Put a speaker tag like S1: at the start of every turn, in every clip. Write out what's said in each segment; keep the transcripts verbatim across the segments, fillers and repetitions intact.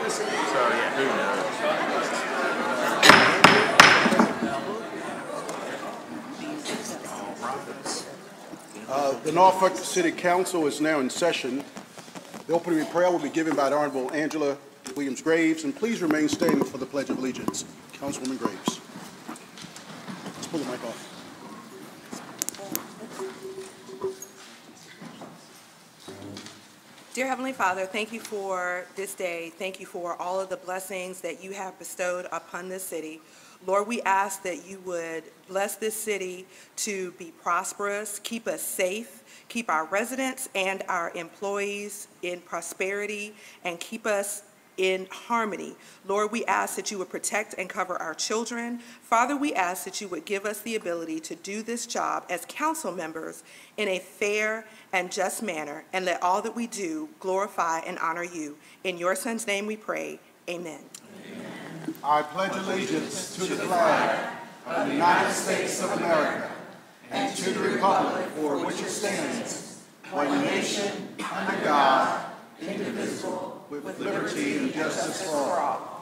S1: So, yeah, who knows?
S2: Uh, the Norfolk City Council is now in session. The opening prayer will be given by the Honorable Angela Williams Graves, and please remain standing for the Pledge of Allegiance. Councilwoman Graves. Let's pull the mic off.
S3: Dear Heavenly Father, thank you for this day. Thank you for all of the blessings that you have bestowed upon this city. Lord, we ask that you would bless this city to be prosperous, keep us safe, keep our residents and our employees in prosperity, and keep us in harmony. Lord, we ask that you would protect and cover our children. Father, we ask that you would give us the ability to do this job as council members in a fair and just manner, and let all that we do glorify and honor you. In your Son's name we pray, amen.
S2: Amen. I pledge allegiance to the flag of the United States of America and to the republic for which it stands, one nation, under God, indivisible, with liberty and justice for all.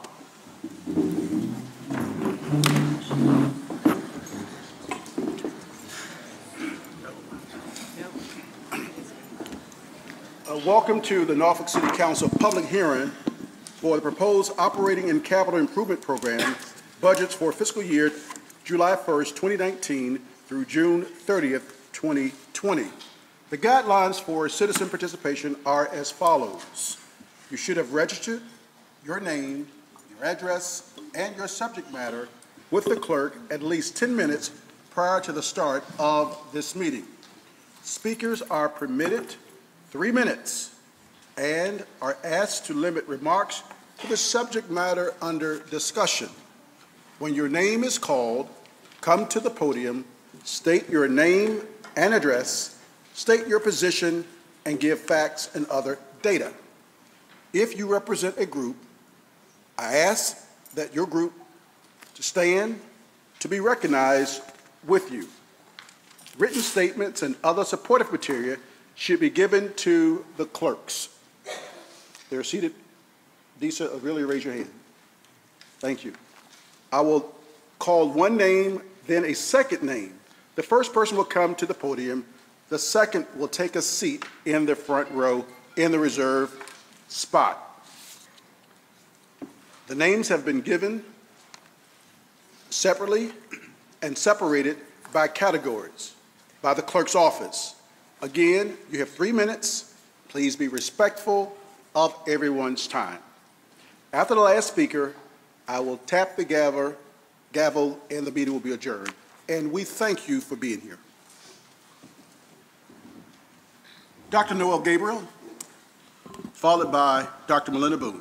S2: Uh, welcome to the Norfolk City Council public hearing for the proposed operating and capital improvement program budgets for fiscal year July first, twenty nineteen through June thirtieth, twenty twenty. The guidelines for citizen participation are as follows. You should have registered your name, your address, and your subject matter with the clerk at least ten minutes prior to the start of this meeting. Speakers are permitted three minutes and are asked to limit remarks to the subject matter under discussion. When your name is called, come to the podium, state your name and address, state your position, and give facts and other data. If you represent a group, I ask that your group to stand to be recognized with you. Written statements and other supportive material should be given to the clerks. They're seated. Disa, really raise your hand. Thank you. I will call one name, then a second name. The first person will come to the podium. The second will take a seat in the front row in the reserve spot. The names have been given separately and separated by categories by the clerk's office. Again, you have three minutes. Please be respectful of everyone's time. After the last speaker, I will tap the gavel, gavel and the meeting will be adjourned. And we thank you for being here. Doctor Noel Gabriel, followed by Doctor Melinda Boone.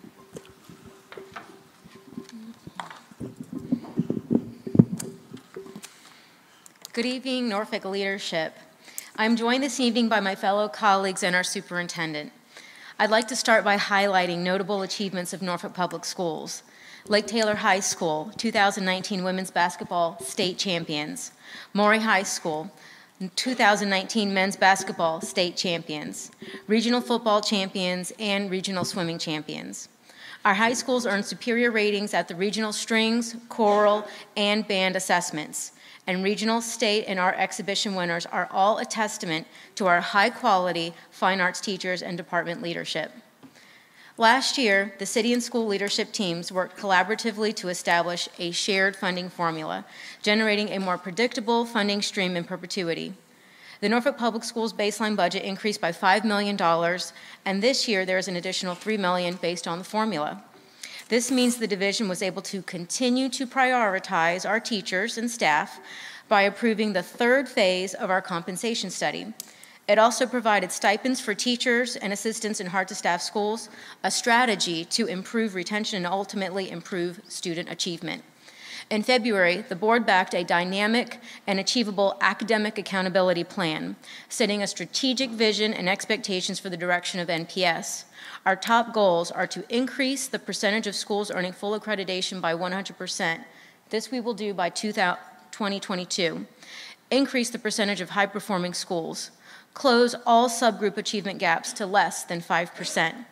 S4: Good evening, Norfolk leadership. I'm joined this evening by my fellow colleagues and our superintendent. I'd like to start by highlighting notable achievements of Norfolk Public Schools. Lake Taylor High School, two thousand nineteen women's basketball state champions. Maury High School, two thousand nineteen men's basketball state champions, regional football champions, and regional swimming champions. Our high schools earned superior ratings at the regional strings, choral, and band assessments, and regional, state, and art exhibition winners are all a testament to our high-quality fine arts teachers and department leadership. Last year, the city and school leadership teams worked collaboratively to establish a shared funding formula, generating a more predictable funding stream in perpetuity. The Norfolk Public Schools baseline budget increased by five million dollars, and this year there is an additional three million dollars based on the formula. This means the division was able to continue to prioritize our teachers and staff by approving the third phase of our compensation study. It also provided stipends for teachers and assistants in hard-to-staff schools, a strategy to improve retention and ultimately improve student achievement. In February, the board backed a dynamic and achievable academic accountability plan, setting a strategic vision and expectations for the direction of N P S. Our top goals are to increase the percentage of schools earning full accreditation by one hundred percent. This we will do by twenty twenty-two. Increase the percentage of high-performing schools. Close all subgroup achievement gaps to less than five percent.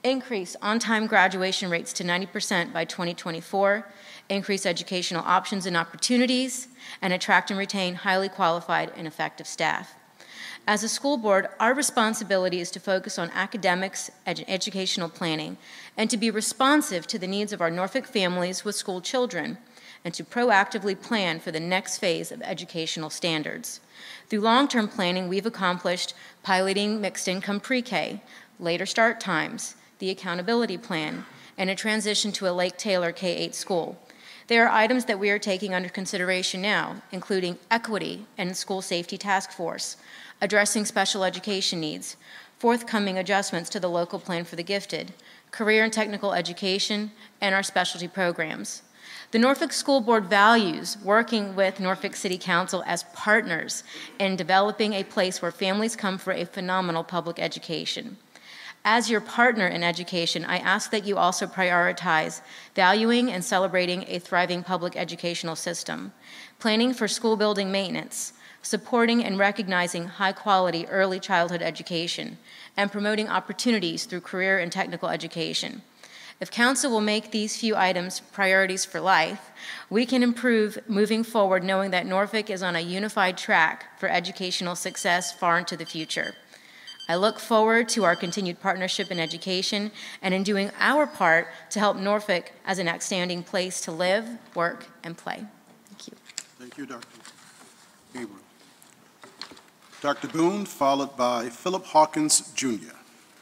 S4: increase on-time graduation rates to ninety percent by twenty twenty-four, increase educational options and opportunities, and attract and retain highly qualified and effective staff. As a school board, our responsibility is to focus on academics, ed- educational planning, and to be responsive to the needs of our Norfolk families with school children, and to proactively plan for the next phase of educational standards. Through long-term planning, we've accomplished piloting mixed-income pre-K, later start times, the accountability plan, and a transition to a Lake Taylor K eight school. There are items that we are taking under consideration now, including equity and school safety task force, addressing special education needs, forthcoming adjustments to the local plan for the gifted, career and technical education, and our specialty programs. The Norfolk School Board values working with Norfolk City Council as partners in developing a place where families come for a phenomenal public education. As your partner in education, I ask that you also prioritize valuing and celebrating a thriving public educational system, planning for school building maintenance, supporting and recognizing high-quality early childhood education, and promoting opportunities through career and technical education. If Council will make these few items priorities for life, we can improve moving forward knowing that Norfolk is on a unified track for educational success far into the future. I look forward to our continued partnership in education and in doing our part to help Norfolk as an outstanding place to live, work, and play. Thank you.
S2: Thank you, Doctor Gabriel. Doctor Boone, followed by Philip Hawkins, Junior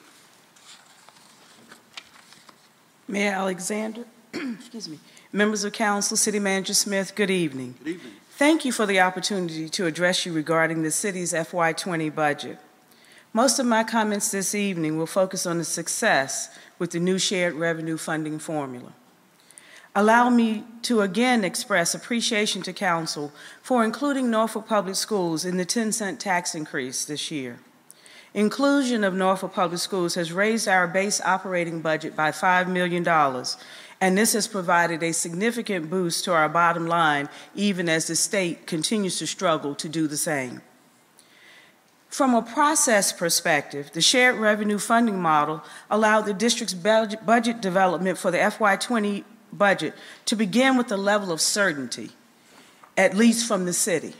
S5: Mayor Alexander, excuse me, members of council, City Manager Smith, good evening.
S2: Good evening.
S5: Thank you for the opportunity to address you regarding the city's F Y twenty budget. Most of my comments this evening will focus on the success with the new shared revenue funding formula. Allow me to again express appreciation to council for including Norfolk Public Schools in the ten cent tax increase this year. Inclusion of Norfolk Public Schools has raised our base operating budget by five million dollars, and this has provided a significant boost to our bottom line, even as the state continues to struggle to do the same. From a process perspective, the shared revenue funding model allowed the district's budget development for the F Y twenty budget to begin with a level of certainty, at least from the city.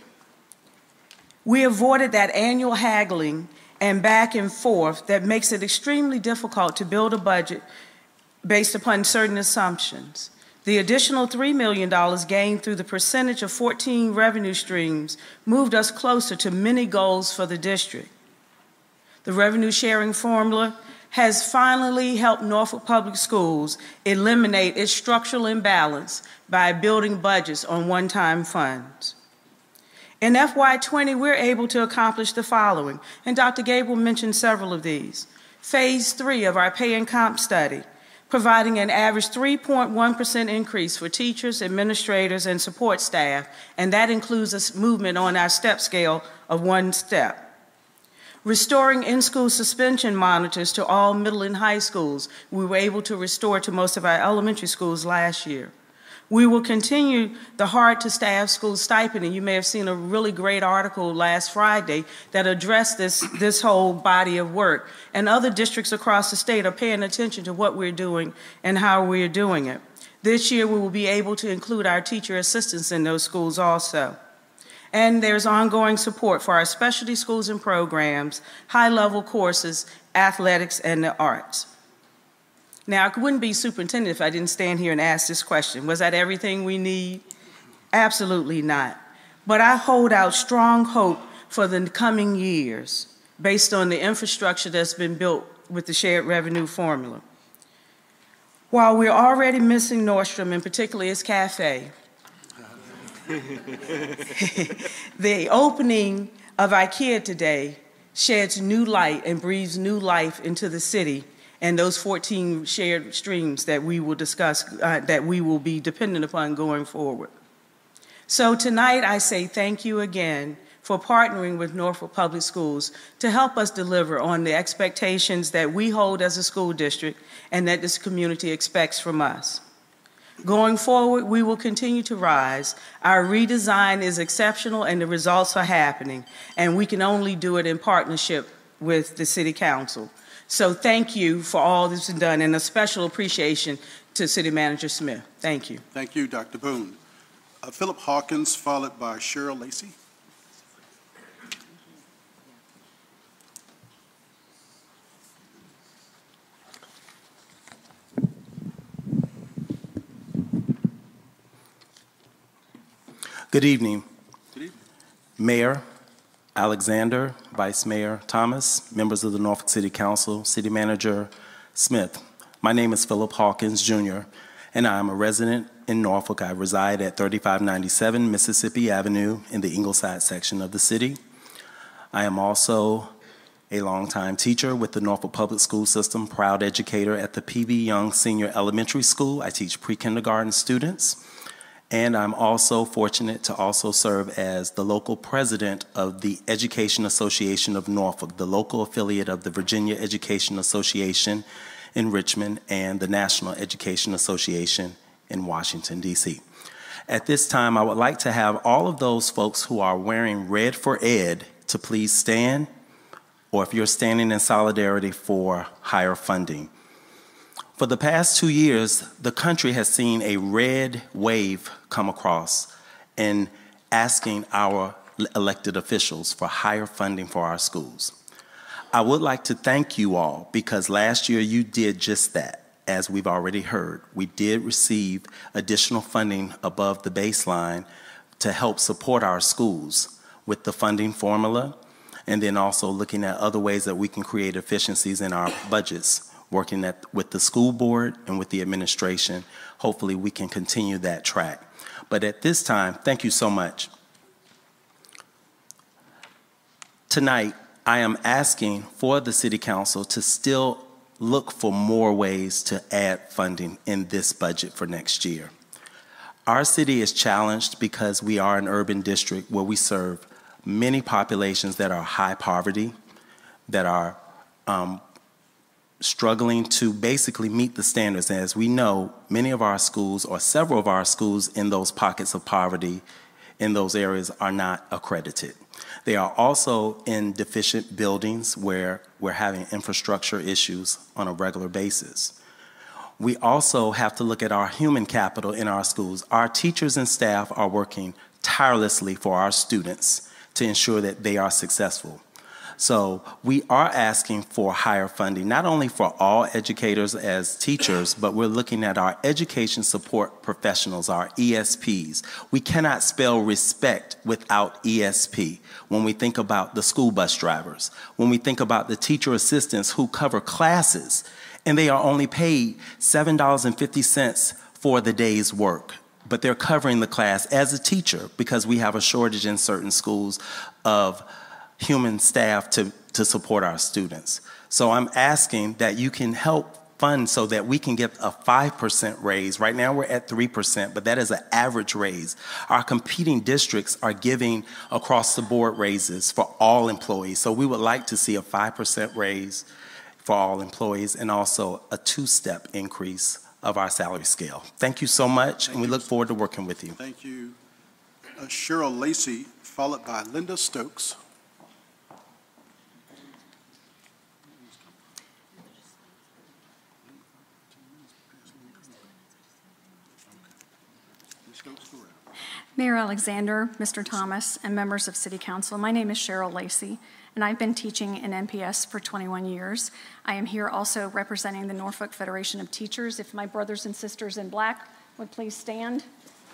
S5: We avoided that annual haggling and back and forth that makes it extremely difficult to build a budget based upon certain assumptions. The additional three million dollars gained through the percentage of fourteen revenue streams moved us closer to many goals for the district. The revenue sharing formula has finally helped Norfolk Public Schools eliminate its structural imbalance by building budgets on one-time funds. In F Y twenty, we're able to accomplish the following, and Doctor Gabriel mentioned several of these. Phase three of our pay and comp study, providing an average three point one percent increase for teachers, administrators, and support staff, and that includes a movement on our step scale of one step. Restoring in-school suspension monitors to all middle and high schools. We were able to restore to most of our elementary schools last year. We will continue the hard-to-staff school stipend, and you may have seen a really great article last Friday that addressed this, this whole body of work. And other districts across the state are paying attention to what we're doing and how we're doing it. This year, we will be able to include our teacher assistants in those schools also. And there's ongoing support for our specialty schools and programs, high-level courses, athletics, and the arts. Now, I wouldn't be superintendent if I didn't stand here and ask this question. Was that everything we need? Absolutely not. But I hold out strong hope for the coming years based on the infrastructure that's been built with the shared revenue formula. While we're already missing Nordstrom, and particularly its cafe, the opening of IKEA today sheds new light and breathes new life into the city and those fourteen shared streams that we will discuss, uh, that we will be dependent upon going forward. So tonight I say thank you again for partnering with Norfolk Public Schools to help us deliver on the expectations that we hold as a school district and that this community expects from us. Going forward, we will continue to rise. Our redesign is exceptional and the results are happening, and we can only do it in partnership with the City Council. So thank you for all that's been done, and a special appreciation to City Manager Smith. Thank you.
S2: Thank you, Doctor Boone. Uh, Philip Hawkins, followed by Cheryl Lacey.
S6: Good evening.
S2: Good evening.
S6: Mayor Alexander, Vice Mayor Thomas, members of the Norfolk City Council, City Manager Smith. My name is Philip Hawkins, Junior, and I am a resident in Norfolk. I reside at thirty-five ninety-seven Mississippi Avenue in the Ingleside section of the city. I am also a longtime teacher with the Norfolk Public School System, proud educator at the P V Young Senior Elementary School. I teach pre-kindergarten students. And I'm also fortunate to also serve as the local president of the Education Association of Norfolk, the local affiliate of the Virginia Education Association in Richmond and the National Education Association in Washington, D C At this time, I would like to have all of those folks who are wearing red for Ed to please stand, or if you're standing in solidarity for higher funding. For the past two years, the country has seen a red wave come across in asking our elected officials for higher funding for our schools. I would like to thank you all because last year you did just that. As we've already heard, we did receive additional funding above the baseline to help support our schools with the funding formula, and then also looking at other ways that we can create efficiencies in our budgets. Working at, with the school board and with the administration. Hopefully we can continue that track. But at this time, thank you so much. Tonight, I am asking for the City Council to still look for more ways to add funding in this budget for next year. Our city is challenged because we are an urban district where we serve many populations that are high poverty, that are um, struggling to basically meet the standards. As we know, many of our schools, or several of our schools in those pockets of poverty, in those areas, are not accredited. They are also in deficient buildings where we're having infrastructure issues on a regular basis. We also have to look at our human capital in our schools. Our teachers and staff are working tirelessly for our students to ensure that they are successful. So we are asking for higher funding, not only for all educators as teachers, but we're looking at our education support professionals, our E S Ps. We cannot spell respect without E S P. When we think about the school bus drivers, when we think about the teacher assistants who cover classes, and they are only paid seven dollars and fifty cents for the day's work, but they're covering the class as a teacher because we have a shortage in certain schools of human staff to, to support our students. So I'm asking that you can help fund so that we can get a five percent raise. Right now we're at three percent, but that is an average raise. Our competing districts are giving across the board raises for all employees. So we would like to see a five percent raise for all employees and also a two-step increase of our salary scale. Thank you so much, and we look forward to working with you.
S2: Thank you. Uh, Cheryl Lacey, followed by Linda Stokes.
S7: Mayor Alexander, Mister Thomas, and members of City Council, my name is Cheryl Lacey, and I've been teaching in N P S for twenty-one years. I am here also representing the Norfolk Federation of Teachers. If my brothers and sisters in black would please stand.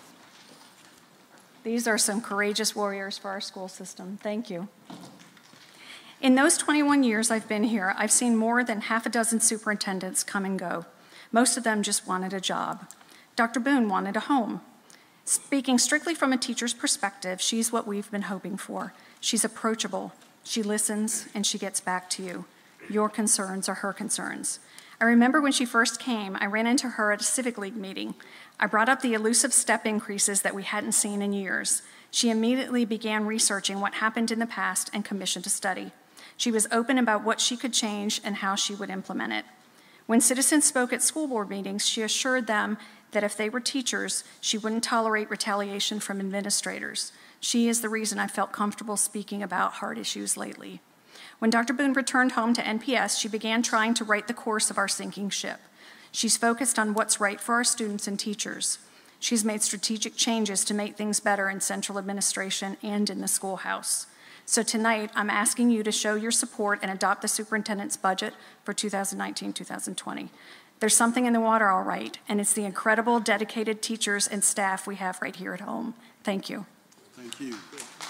S7: These are some courageous warriors for our school system. Thank you. In those twenty-one years I've been here, I've seen more than half a dozen superintendents come and go. Most of them just wanted a job. Doctor Boone wanted a home. Speaking strictly from a teacher's perspective, she's what we've been hoping for. She's approachable, she listens, and she gets back to you. Your concerns are her concerns. I remember when she first came, I ran into her at a Civic League meeting. I brought up the elusive step increases that we hadn't seen in years. She immediately began researching what happened in the past and commissioned a study. She was open about what she could change and how she would implement it. When citizens spoke at school board meetings, she assured them that if they were teachers, she wouldn't tolerate retaliation from administrators. She is the reason I felt comfortable speaking about hard issues lately. When Doctor Boone returned home to N P S, she began trying to right the course of our sinking ship. She's focused on what's right for our students and teachers. She's made strategic changes to make things better in central administration and in the schoolhouse. So tonight, I'm asking you to show your support and adopt the superintendent's budget for two thousand nineteen two thousand twenty. There's something in the water, all right, and it's the incredible, dedicated teachers and staff we have right here at home. Thank you.
S2: Thank you.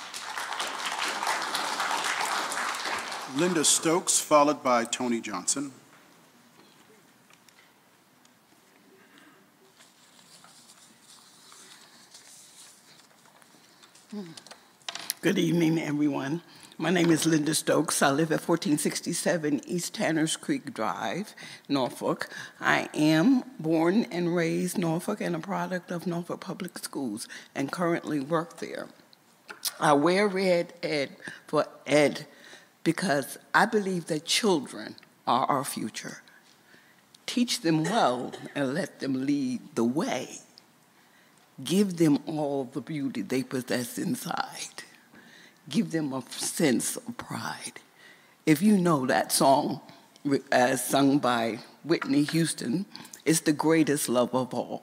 S2: Linda Stokes, followed by Tony Johnson.
S8: Good evening, everyone. My name is Linda Stokes. I live at fourteen sixty-seven East Tanners Creek Drive, Norfolk. I am born and raised Norfolk and a product of Norfolk Public Schools and currently work there. I wear red ed for ed because I believe that children are our future. Teach them well and let them lead the way. Give them all the beauty they possess inside. Give them a sense of pride. If you know that song, as sung by Whitney Houston, it's the greatest love of all.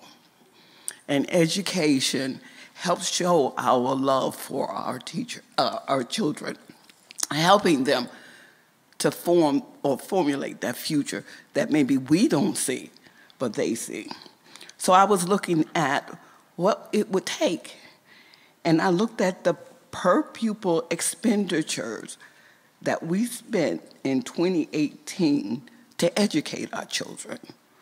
S8: And education helps show our love for our teacher, uh, our children, helping them to form or formulate that future that maybe we don't see, but they see. So I was looking at what it would take, and I looked at the per pupil expenditures that we spent in twenty eighteen to educate our children.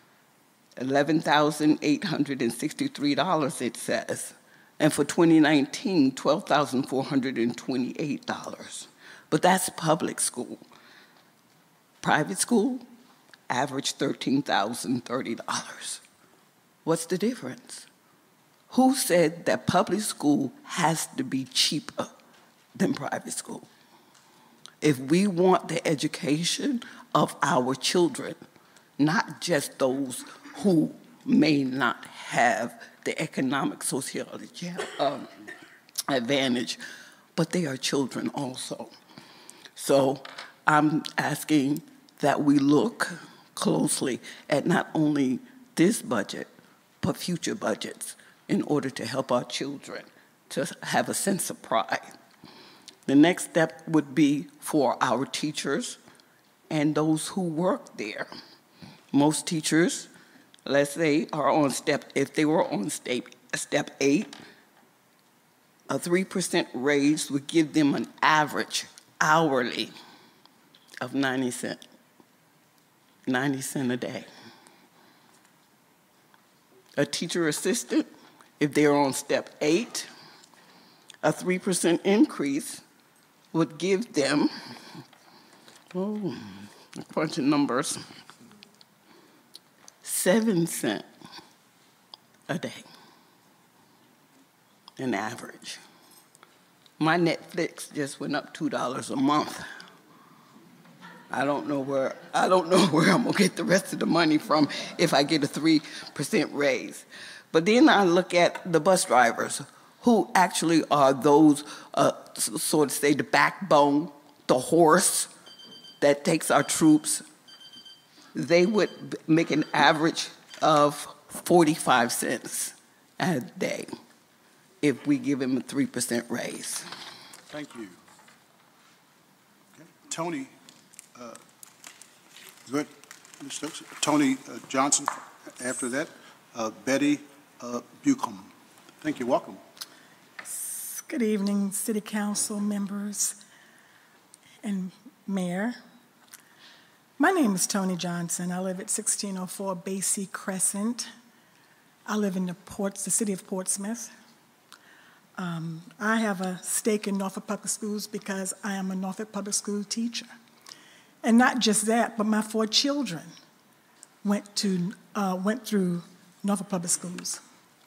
S8: eleven thousand eight hundred sixty-three dollars, it says, and for twenty nineteen, twelve thousand four hundred twenty-eight dollars. But that's public school. Private school, average thirteen thousand thirty dollars. What's the difference? Who said that public school has to be cheaper than private school? If we want the education of our children, not just those who may not have the economic sociology um, advantage, but they are children also. So I'm asking that we look closely at not only this budget, but future budgets, in order to help our children to have a sense of pride. The next step would be for our teachers and those who work there. Most teachers, let's say, are on step, if they were on step, step eight, a three percent raise would give them an average hourly of ninety cents, ninety cents a day. A teacher assistant, if they're on step eight, a three percent increase would give them, oh, a bunch of numbers, seven cents a day, an average. My Netflix just went up two dollars a month. I don't know where, I don't know where I'm gonna get the rest of the money from if I get a three percent raise. But then I look at the bus drivers, who actually are those, uh, so to say, the backbone, the horse that takes our troops. They would make an average of forty-five cents a day if we give them a three percent raise.
S2: Thank you. Okay. Tony, uh, good. Mister Stokes. Tony uh, Johnson, after that, uh, Betty uh, Bucom. Thank you. Welcome.
S9: Good evening, City Council members and Mayor. My name is Tony Johnson. I live at sixteen oh four Basie Crescent. I live in the ports, the city of Portsmouth. Um, I have a stake in Norfolk Public Schools because I am a Norfolk Public School teacher. And not just that, but my four children went, to, uh, went through Norfolk Public Schools.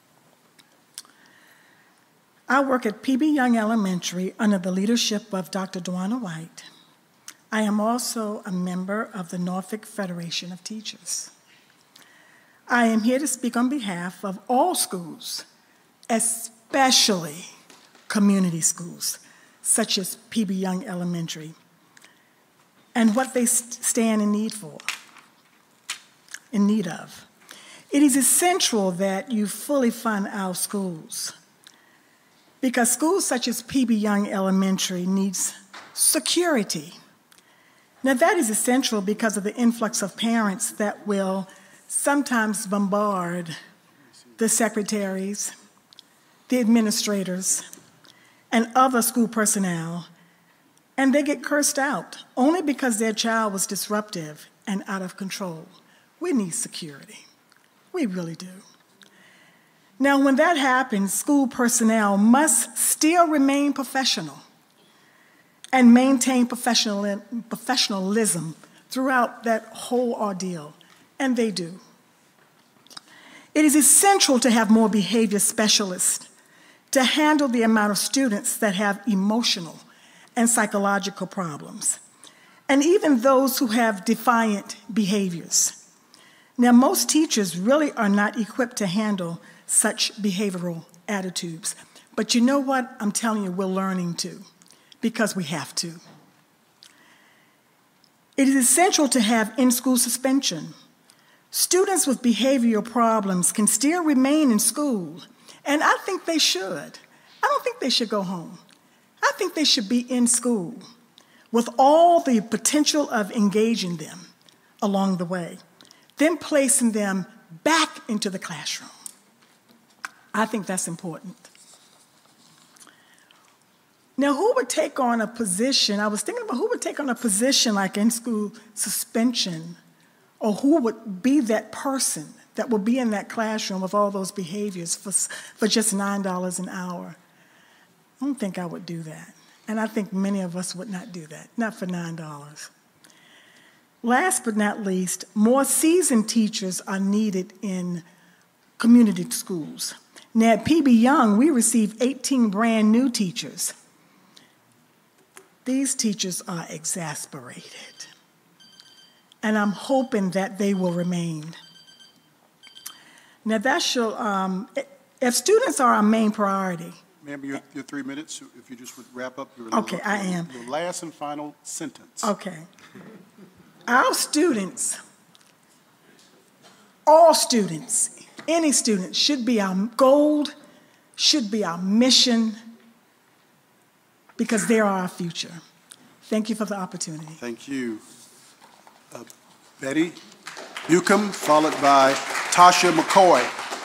S9: I work at P B Young Elementary under the leadership of Doctor Dwana White. I am also a member of the Norfolk Federation of Teachers. I am here to speak on behalf of all schools, especially community schools, such as P B Young Elementary. and what they st- stand in need for, in need of. It is essential that you fully fund our schools, because schools such as P B Young Elementary needs security. Now that is essential because of the influx of parents that will sometimes bombard the secretaries, the administrators, and other school personnel, and they get cursed out only because their child was disruptive and out of control. We need security. We really do. Now, when that happens, school personnel must still remain professional and maintain professional, professionalism throughout that whole ordeal, and they do. It is essential to have more behavior specialists to handle the amount of students that have emotional and psychological problems, and even those who have defiant behaviors. Now, most teachers really are not equipped to handle such behavioral attitudes, but you know what? I'm telling you, we're learning to, because we have to. It is essential to have in-school suspension. Students with behavioral problems can still remain in school, and I think they should. I don't think they should go home. I think they should be in school with all the potential of engaging them along the way, then placing them back into the classroom. I think that's important. Now, who would take on a position, I was thinking about who would take on a position like in-school suspension, or who would be that person that will be in that classroom with all those behaviors for, for just nine dollars an hour? I don't think I would do that. And I think many of us would not do that, not for nine dollars. Last but not least, more seasoned teachers are needed in community schools. Now at P B Young, we receive eighteen brand new teachers. These teachers are exasperated, and I'm hoping that they will remain. Now that shall, um, if students are our main priority.
S2: Ma'am, your, your three minutes, if you just would wrap up your,
S9: okay, I am.
S2: your last and final sentence.
S9: Okay. Our students, all students, any student should be our goal, should be our mission, because they are our future. Thank you for the opportunity.
S2: Thank you. Uh, Betty Newcomb, followed by Tasha McCoy.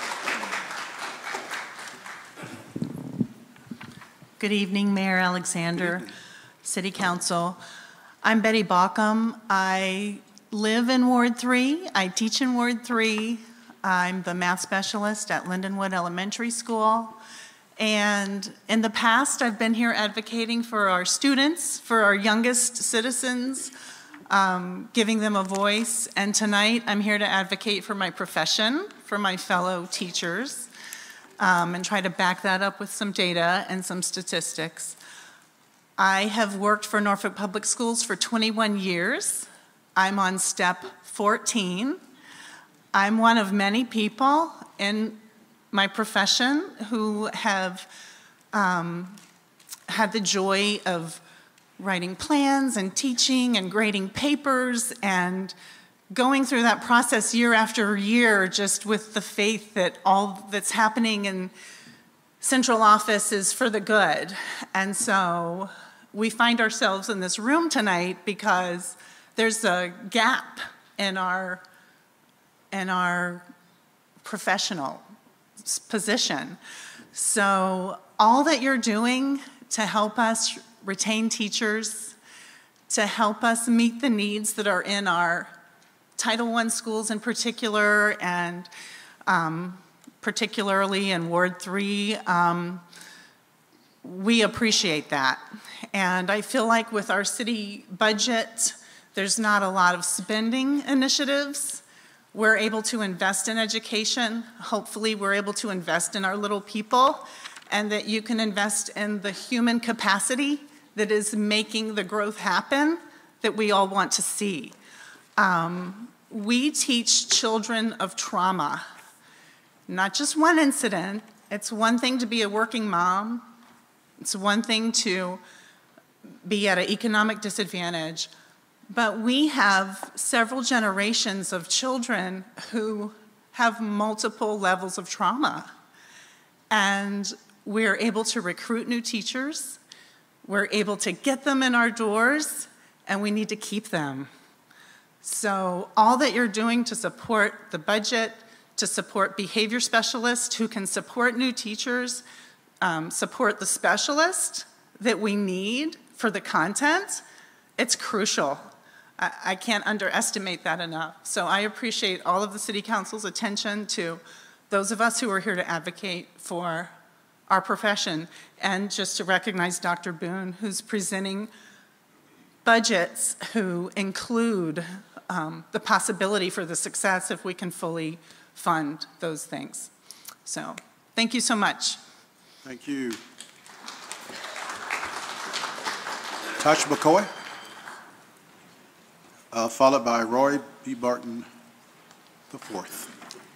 S10: Good evening, Mayor Alexander, City Council. I'm Betty Baucom. I live in Ward three. I teach in Ward three. I'm the math specialist at Lindenwood Elementary School. And in the past, I've been here advocating for our students, for our youngest citizens, um, giving them a voice. And tonight, I'm here to advocate for my profession, for my fellow teachers, um, and try to back that up with some data and some statistics. I have worked for Norfolk Public Schools for twenty-one years. I'm on step fourteen. I'm one of many people in my profession who have um, had the joy of writing plans and teaching and grading papers and going through that process year after year, just with the faith that all that's happening in central office is for the good. And so we find ourselves in this room tonight because there's a gap in our, in our professional position. So all that you're doing to help us retain teachers, to help us meet the needs that are in our Title one schools in particular, and um, particularly in Ward three, um, we appreciate that. And I feel like with our city budget, there's not a lot of spending initiatives. We're able to invest in education. Hopefully we're able to invest in our little people, and that you can invest in the human capacity that is making the growth happen that we all want to see. Um, we teach children of trauma, not just one incident. It's one thing to be a working mom. It's one thing to be at an economic disadvantage, But we have several generations of children who have multiple levels of trauma. And we're able to recruit new teachers, we're able to get them in our doors, and we need to keep them. So all that you're doing to support the budget, to support behavior specialists who can support new teachers, um, support the specialists that we need for the content, it's crucial. I, I can't underestimate that enough. So I appreciate all of the City Council's attention to those of us who are here to advocate for our profession, and just to recognize Doctor Boone, who's presenting budgets who include um, the possibility for the success if we can fully fund those things. So thank you so much.
S2: Thank you. Tasha McCoy, uh, followed by Roy B. Barton the fourth.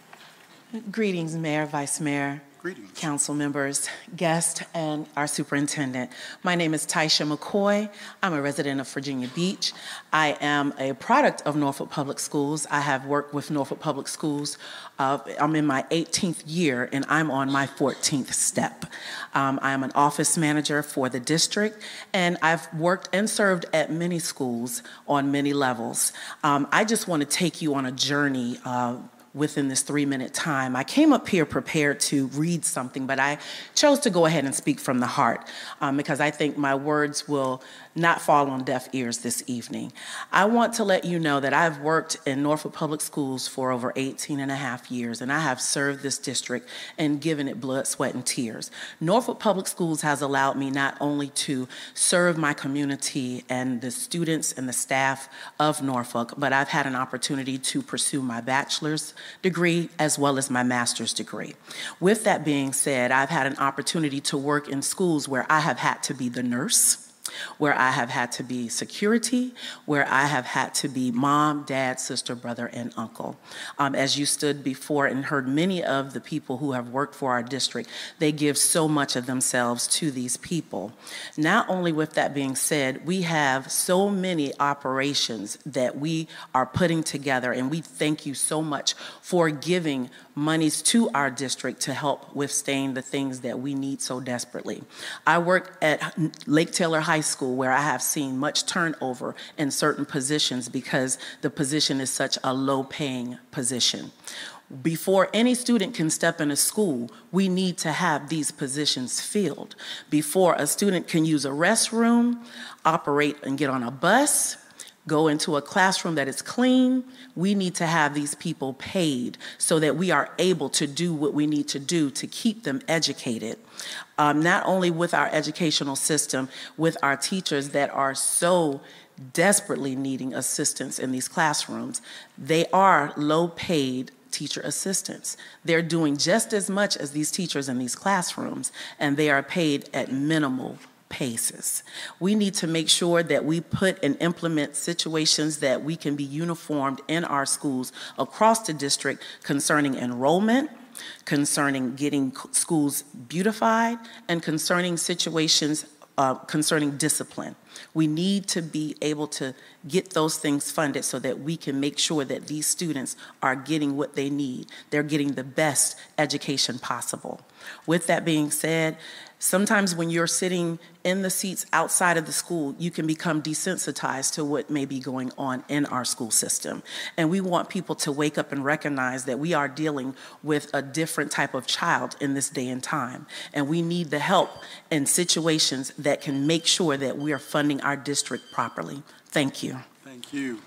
S11: Greetings, Mayor, Vice Mayor,
S2: Greetings.
S11: council members, guests, and our superintendent. My name is Tasha McCoy. I'm a resident of Virginia Beach. I am a product of Norfolk Public Schools. I have worked with Norfolk Public Schools. Uh, I'm in my eighteenth year, and I'm on my fourteenth step. Um, I am an office manager for the district, and I've worked and served at many schools on many levels. Um, I just want to take you on a journey uh, within this three-minute time. I came up here prepared to read something, but I chose to go ahead and speak from the heart um, because I think my words will not fall on deaf ears this evening. I want to let you know that I've worked in Norfolk Public Schools for over eighteen and a half years, and I have served this district and given it blood, sweat, and tears. Norfolk Public Schools has allowed me not only to serve my community and the students and the staff of Norfolk, but I've had an opportunity to pursue my bachelor's degree as well as my master's degree. With that being said, I've had an opportunity to work in schools where I have had to be the nurse, where I have had to be security, where I have had to be mom, dad, sister, brother, and uncle. Um, as you stood before and heard many of the people who have worked for our district, they give so much of themselves to these people. Not only with that being said, we have so many operations that we are putting together, and we thank you so much for giving monies to our district to help withstand the things that we need so desperately. I work at Lake Taylor High School, where I have seen much turnover in certain positions because the position is such a low-paying position. Before any student can step in a school, we need to have these positions filled. Before a student can use a restroom, operate and get on a bus, go into a classroom that is clean, we need to have these people paid so that we are able to do what we need to do to keep them educated. Um, not only with our educational system, with our teachers that are so desperately needing assistance in these classrooms, they are low-paid teacher assistants. They're doing just as much as these teachers in these classrooms, and they are paid at minimal paces. We need to make sure that we put and implement situations that we can be uniformed in our schools across the district concerning enrollment, concerning getting schools beautified, and concerning situations uh, concerning discipline. We need to be able to get those things funded so that we can make sure that these students are getting what they need. They're getting the best education possible. With that being said, sometimes when you're sitting in the seats outside of the school, you can become desensitized to what may be going on in our school system. And we want people to wake up and recognize that we are dealing with a different type of child in this day and time. And we need the help in situations that can make sure that we are funding our district properly. Thank you.
S2: Thank you.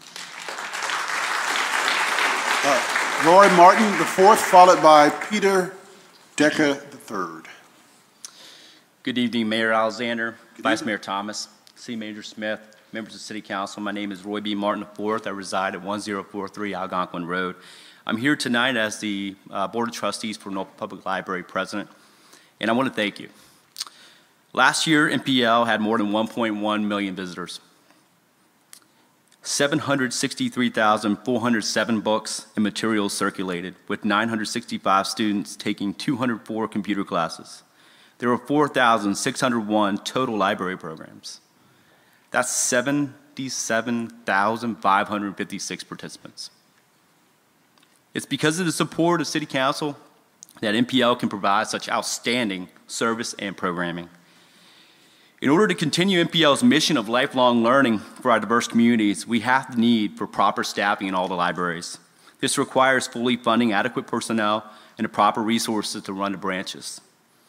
S2: Uh, Roy Martin the fourth, followed by Peter Decker the third.
S1: Good evening, Mayor Alexander,
S2: Good
S1: Vice
S2: evening.
S1: Mayor Thomas, City Manager Smith, members of City Council. My name is Roy B. Martin the fourth. I reside at one zero four three Algonquin Road. I'm here tonight as the uh, Board of Trustees for Norfolk Public Library President, and I want to thank you. Last year, N P L had more than one point one million visitors, seven hundred sixty-three thousand four hundred seven books and materials circulated, with nine hundred sixty-five students taking two hundred four computer classes. There were four thousand six hundred one total library programs. That's seven seventy-seven thousand five hundred fifty-six participants. It's because of the support of City Council that N P L can provide such outstanding service and programming. In order to continue N P L's mission of lifelong learning for our diverse communities, we have the need for proper staffing in all the libraries. This requires fully funding adequate personnel and the proper resources to run the branches.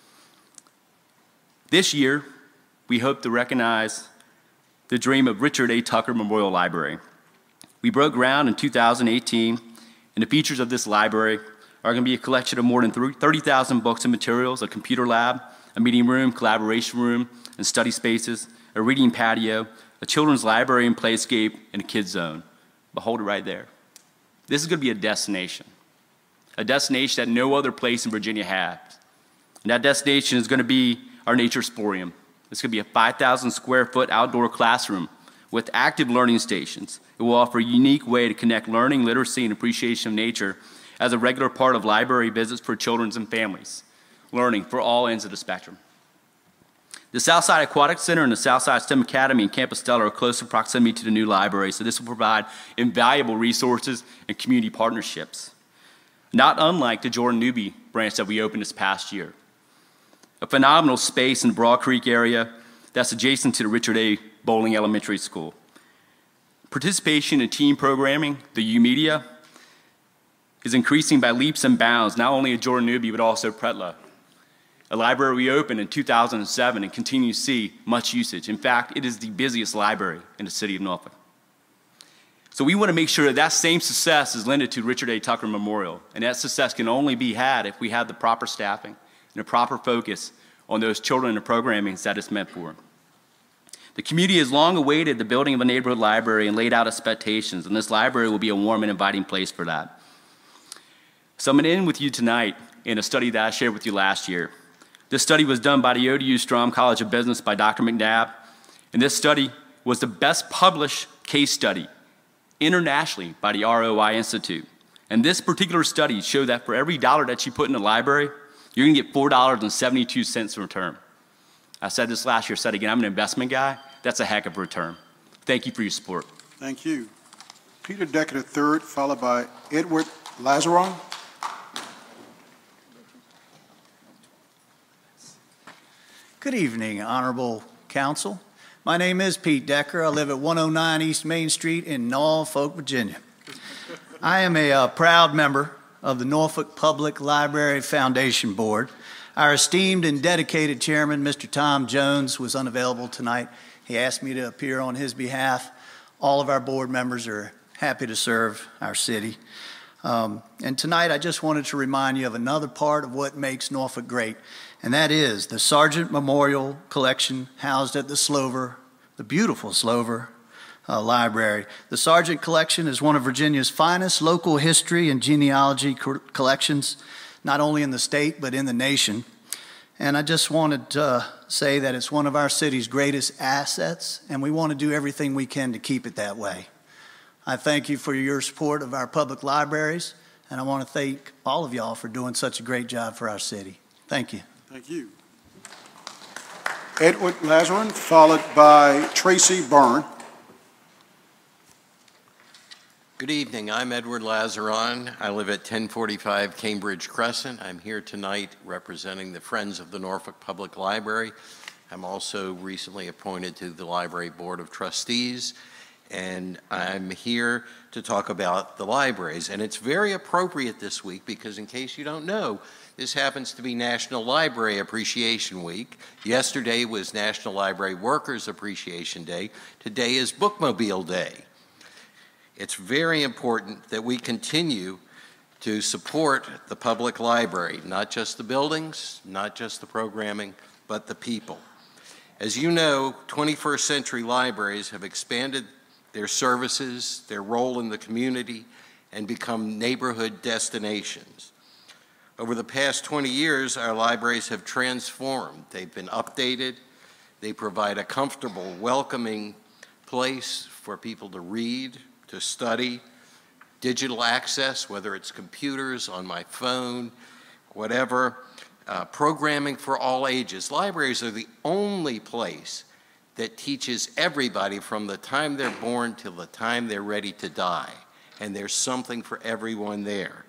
S1: This year, we hope to recognize the dream of Richard A. Tucker Memorial Library. We broke ground in two thousand eighteen, and the features of this library are going to be a collection of more than thirty thousand books and materials, a computer lab, a meeting room, collaboration room, and study spaces, a reading patio, a children's library and playscape, and a kids zone. Behold it right there. This is going to be a destination, a destination that no other place in Virginia has. And that destination is going to be our Nature Sporium. It's going to be a five thousand square foot outdoor classroom with active learning stations. It will offer a unique way to connect learning, literacy, and appreciation of nature as a regular part of library visits for children and families, learning for all ends of the spectrum. The Southside Aquatic Center and the Southside STEM Academy in Campus Stella are close in proximity to the new library, so this will provide invaluable resources and community partnerships, not unlike the Jordan Newby branch that we opened this past year. A phenomenal space in the Broad Creek area that's adjacent to the Richard A. Bowling Elementary School. Participation in team programming, the U-Media, is increasing by leaps and bounds, not only at Jordan Newby, but also Pretla, a library we opened in two thousand seven and continue to see much usage. In fact, it is the busiest library in the city of Norfolk. So we want to make sure that that same success is lended to Richard A. Tucker Memorial, and that success can only be had if we have the proper staffing and a proper focus on those children and the programming that it's meant for. The community has long awaited the building of a neighborhood library and laid out expectations, and this library will be a warm and inviting place for that. So I'm going to end with you tonight in a study that I shared with you last year. This study was done by the O D U Strom College of Business by Doctor McNabb, and this study was the best published case study internationally by the R O I Institute. And this particular study showed that for every dollar that you put in the library, you're going to get four dollars and seventy-two cents in return. I said this last year, said again, I'm an investment guy. That's a heck of a return. Thank you for your support.
S2: Thank you. Peter Decker the third, followed by Edward Lazaron.
S12: Good evening, Honorable Council. My name is Pete Decker. I live at one oh nine East Main Street in Norfolk, Virginia. I am a uh, proud member of the Norfolk Public Library Foundation Board. Our esteemed and dedicated chairman, Mister Tom Jones, was unavailable tonight. He asked me to appear on his behalf. All of our board members are happy to serve our city. Um, and tonight I just wanted to remind you of another part of what makes Norfolk great, and that is the Sargent Memorial Collection housed at the Slover, the beautiful Slover uh, Library. The Sargent Collection is one of Virginia's finest local history and genealogy co collections, not only in the state, but in the nation. And I just wanted to say that it's one of our city's greatest assets, and we want to do everything we can to keep it that way. I thank you for your support of our public libraries, and I want to thank all of y'all for doing such a great job for our city. Thank you.
S2: Thank you. Edward Lazaron, followed by Tracy Byrne.
S13: Good evening. I'm Edward Lazaron. I live at ten forty-five Cambridge Crescent. I'm here tonight representing the Friends of the Norfolk Public Library. I'm also recently appointed to the Library Board of Trustees, and I'm here to talk about the libraries. And it's very appropriate this week because, in case you don't know, this happens to be National Library Appreciation Week. Yesterday was National Library Workers Appreciation Day. Today is Bookmobile Day. It's very important that we continue to support the public library, not just the buildings, not just the programming, but the people. As you know, twenty-first century libraries have expanded their services, their role in the community, and become neighborhood destinations. Over the past twenty years, our libraries have transformed. They've been updated. They provide a comfortable, welcoming place for people to read, to study, digital access, whether it's computers, on my phone, whatever, uh, programming for all ages. Libraries are the only place that teaches everybody from the time they're born till the time they're ready to die. And there's something for everyone there.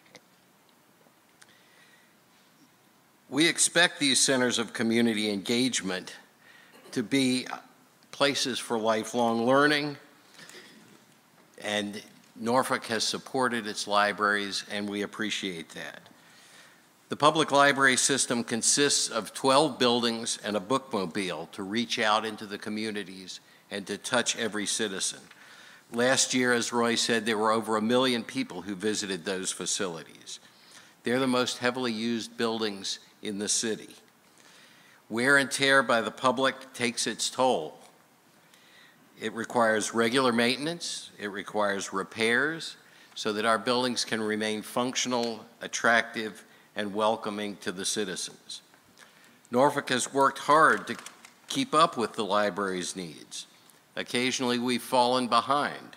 S13: We expect these centers of community engagement to be places for lifelong learning, and Norfolk has supported its libraries, and we appreciate that. The public library system consists of twelve buildings and a bookmobile to reach out into the communities and to touch every citizen. Last year, as Roy said, there were over a million people who visited those facilities. They're the most heavily used buildings in the city. Wear and tear by the public takes its toll. It requires regular maintenance, it requires repairs, so that our buildings can remain functional, attractive, and welcoming to the citizens. Norfolk has worked hard to keep up with the library's needs. Occasionally, we've fallen behind.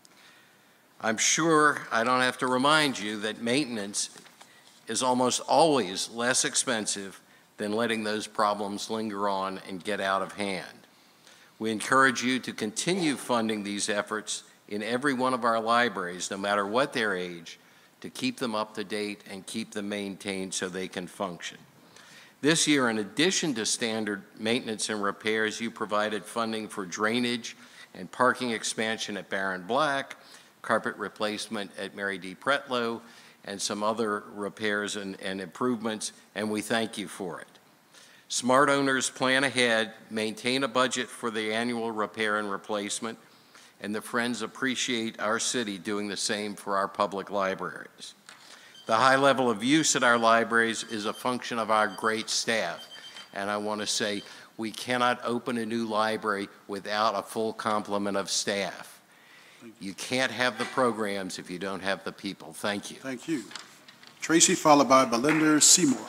S13: I'm sure I don't have to remind you that maintenance is almost always less expensive than letting those problems linger on and get out of hand. We encourage you to continue funding these efforts in every one of our libraries, no matter what their age, to keep them up to date and keep them maintained so they can function. This year, in addition to standard maintenance and repairs, you provided funding for drainage and parking expansion at Baron Black, carpet replacement at Mary D. Pretlow, and some other repairs and, and improvements, and we thank you for it. Smart owners plan ahead, maintain a budget for the annual repair and replacement, and the Friends appreciate our city doing the same for our public libraries. The high level of use at our libraries is a function of our great staff, and I want to say we cannot open a new library without a full complement of staff. You can't have the programs if you don't have the people. Thank you.
S2: Thank you. Tracy, followed by Belinda Seymour.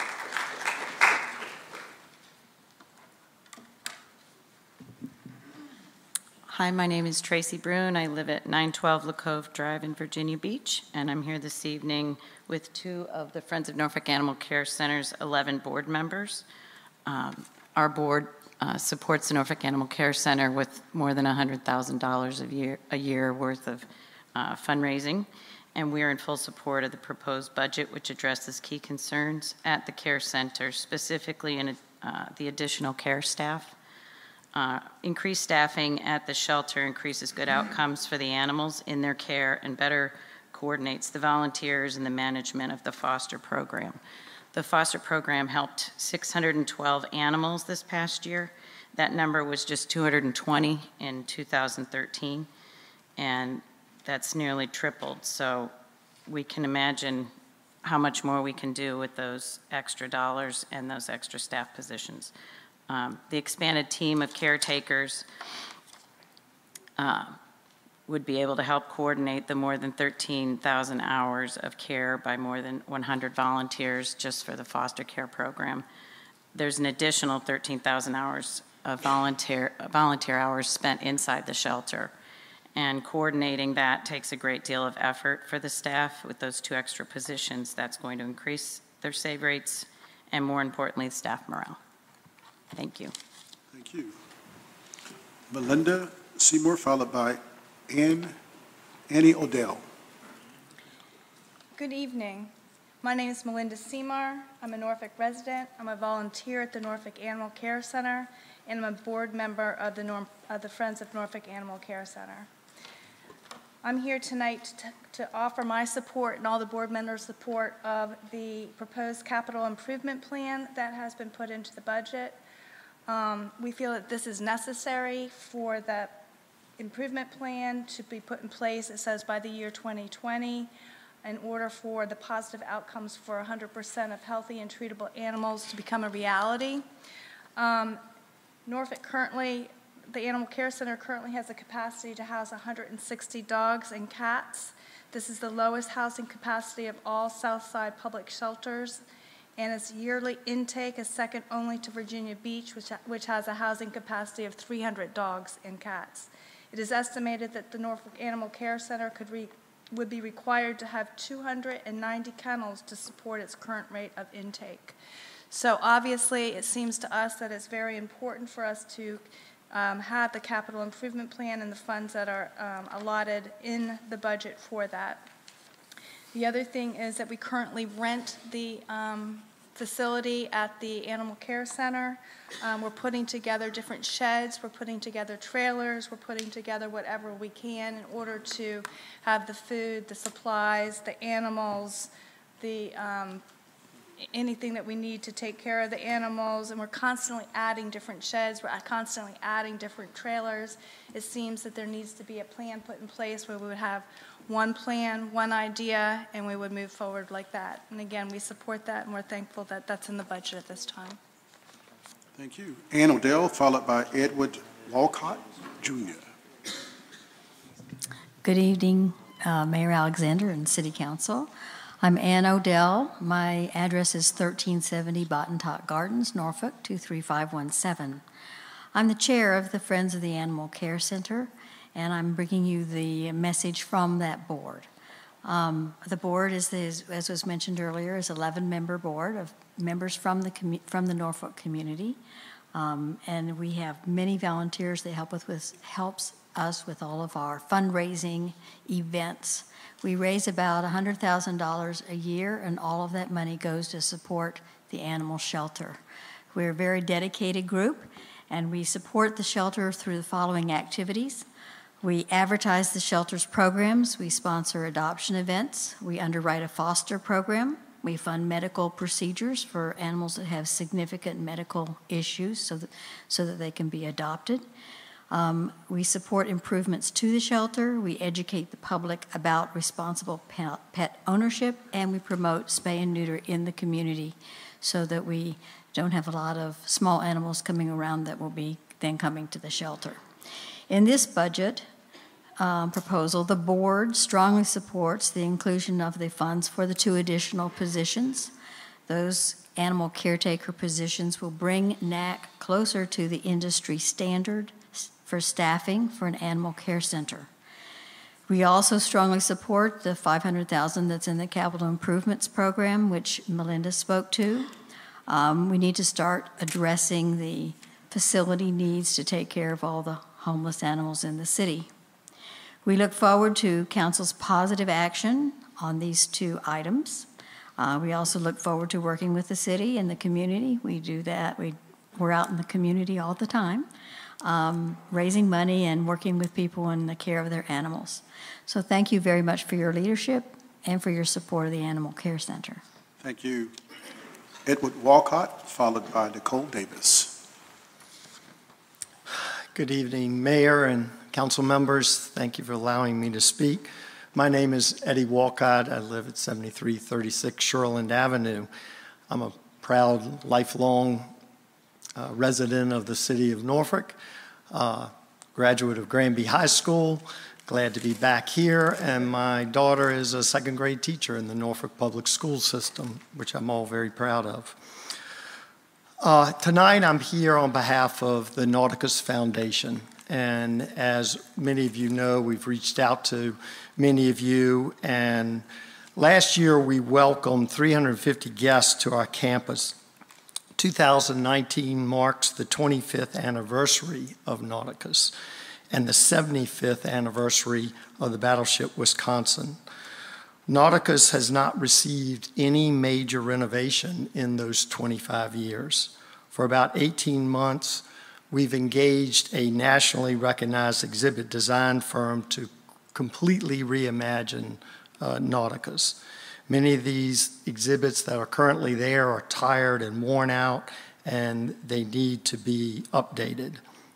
S14: Hi, my name is Tracy Brune. I live at nine twelve La Cove Drive in Virginia Beach, and I'm here this evening with two of the Friends of Norfolk Animal Care Center's eleven board members. Um, our board uh, supports the Norfolk Animal Care Center with more than one hundred thousand dollars a year, a year worth of uh, fundraising, and we are in full support of the proposed budget, which addresses key concerns at the care center, specifically in uh, the additional care staff. Uh, increased staffing at the shelter increases good outcomes for the animals in their care and better coordinates the volunteers and the management of the foster program. The foster program helped six hundred twelve animals this past year. That number was just two hundred twenty in two thousand thirteen, and that's nearly tripled. So we can imagine how much more we can do with those extra dollars and those extra staff positions. Um, the expanded team of caretakers uh, would be able to help coordinate the more than thirteen thousand hours of care by more than one hundred volunteers just for the foster care program. There's an additional thirteen thousand hours of volunteer, volunteer hours spent inside the shelter. And coordinating that takes a great deal of effort for the staff. With those two extra positions, that's going to increase their save rates and, more importantly, staff morale. Thank you.
S2: Thank you. Belinda Seymour, followed by Ann, Annie Odell.
S15: Good evening. My name is Melinda Seymour. I'm a Norfolk resident. I'm a volunteer at the Norfolk Animal Care Center, and I'm a board member of the, Norm, of the Friends of Norfolk Animal Care Center. I'm here tonight to, to offer my support and all the board members' support of the proposed capital improvement plan that has been put into the budget. Um, we feel that this is necessary for the improvement plan to be put in place, it says, by the year twenty twenty, in order for the positive outcomes for one hundred percent of healthy and treatable animals to become a reality. Um, Norfolk currently, the Animal Care Center currently has a capacity to house one hundred sixty dogs and cats. This is the lowest housing capacity of all Southside public shelters, and its yearly intake is second only to Virginia Beach, which, which has a housing capacity of three hundred dogs and cats. It is estimated that the Norfolk Animal Care Center could re, would be required to have two hundred ninety kennels to support its current rate of intake. So obviously, it seems to us that it's very important for us to um, have the capital improvement plan and the funds that are um, allotted in the budget for that. The other thing is that we currently rent the um, facility at the Animal Care Center. Um, we're putting together different sheds, we're putting together trailers, we're putting together whatever we can in order to have the food, the supplies, the animals, the um, anything that we need to take care of the animals, and we're constantly adding different sheds, we're constantly adding different trailers. It seems that there needs to be a plan put in place where we would have one plan, one idea, and we would move forward like that. And again, we support that, and we're thankful that that's in the budget at this time.
S2: Thank you. Ann Odell, followed by Edward Walcott, Junior
S16: Good evening, uh, Mayor Alexander and City Council. I'm Ann Odell. My address is thirteen seventy Botetourt Gardens, Norfolk, two three five one seven. I'm the chair of the Friends of the Animal Care Center, and I'm bringing you the message from that board. Um, the board, is, the, as was mentioned earlier, is an eleven-member board of members from the, from the Norfolk community, um, and we have many volunteers that help with, with helps us with all of our fundraising events. We raise about one hundred thousand dollars a year, and all of that money goes to support the animal shelter. We're a very dedicated group, and we support the shelter through the following activities. We advertise the shelter's programs, we sponsor adoption events, we underwrite a foster program, we fund medical procedures for animals that have significant medical issues so that, so that they can be adopted. Um, we support improvements to the shelter, we educate the public about responsible pet ownership, and we promote spay and neuter in the community so that we don't have a lot of small animals coming around that will be then coming to the shelter. In this budget um, proposal, the board strongly supports the inclusion of the funds for the two additional positions. Those animal caretaker positions will bring N A C closer to the industry standard for staffing for an animal care center. We also strongly support the five hundred thousand dollars that's in the capital improvements program, which Melinda spoke to. Um, we need to start addressing the facility needs to take care of all the homeless animals in the city. We look forward to council's positive action on these two items. Uh, we also look forward to working with the city and the community. We do that. We, we're out in the community all the time, um, raising money and working with people in the care of their animals. So thank you very much for your leadership and for your support of the Animal Care Center.
S2: Thank you. Edward Walcott, followed by Nicole Davis.
S17: Good evening, Mayor and council members. Thank you for allowing me to speak. My name is Eddie Walcott. I live at seventy-three thirty-six Shoreland Avenue. I'm a proud, lifelong uh, resident of the city of Norfolk, uh, graduate of Granby High School. Glad to be back here, and my daughter is a second grade teacher in the Norfolk Public School System, which I'm all very proud of. Uh, tonight I'm here on behalf of the Nauticus Foundation, and as many of you know, we've reached out to many of you, and last year we welcomed three hundred fifty guests to our campus. two thousand nineteen marks the twenty-fifth anniversary of Nauticus and the seventy-fifth anniversary of the battleship Wisconsin. Nauticus has not received any major renovation in those twenty-five years. For about eighteen months, we've engaged a nationally recognized exhibit design firm to completely reimagine uh, Nauticus. Many of these exhibits that are currently there are tired and worn out, and they need to be updated.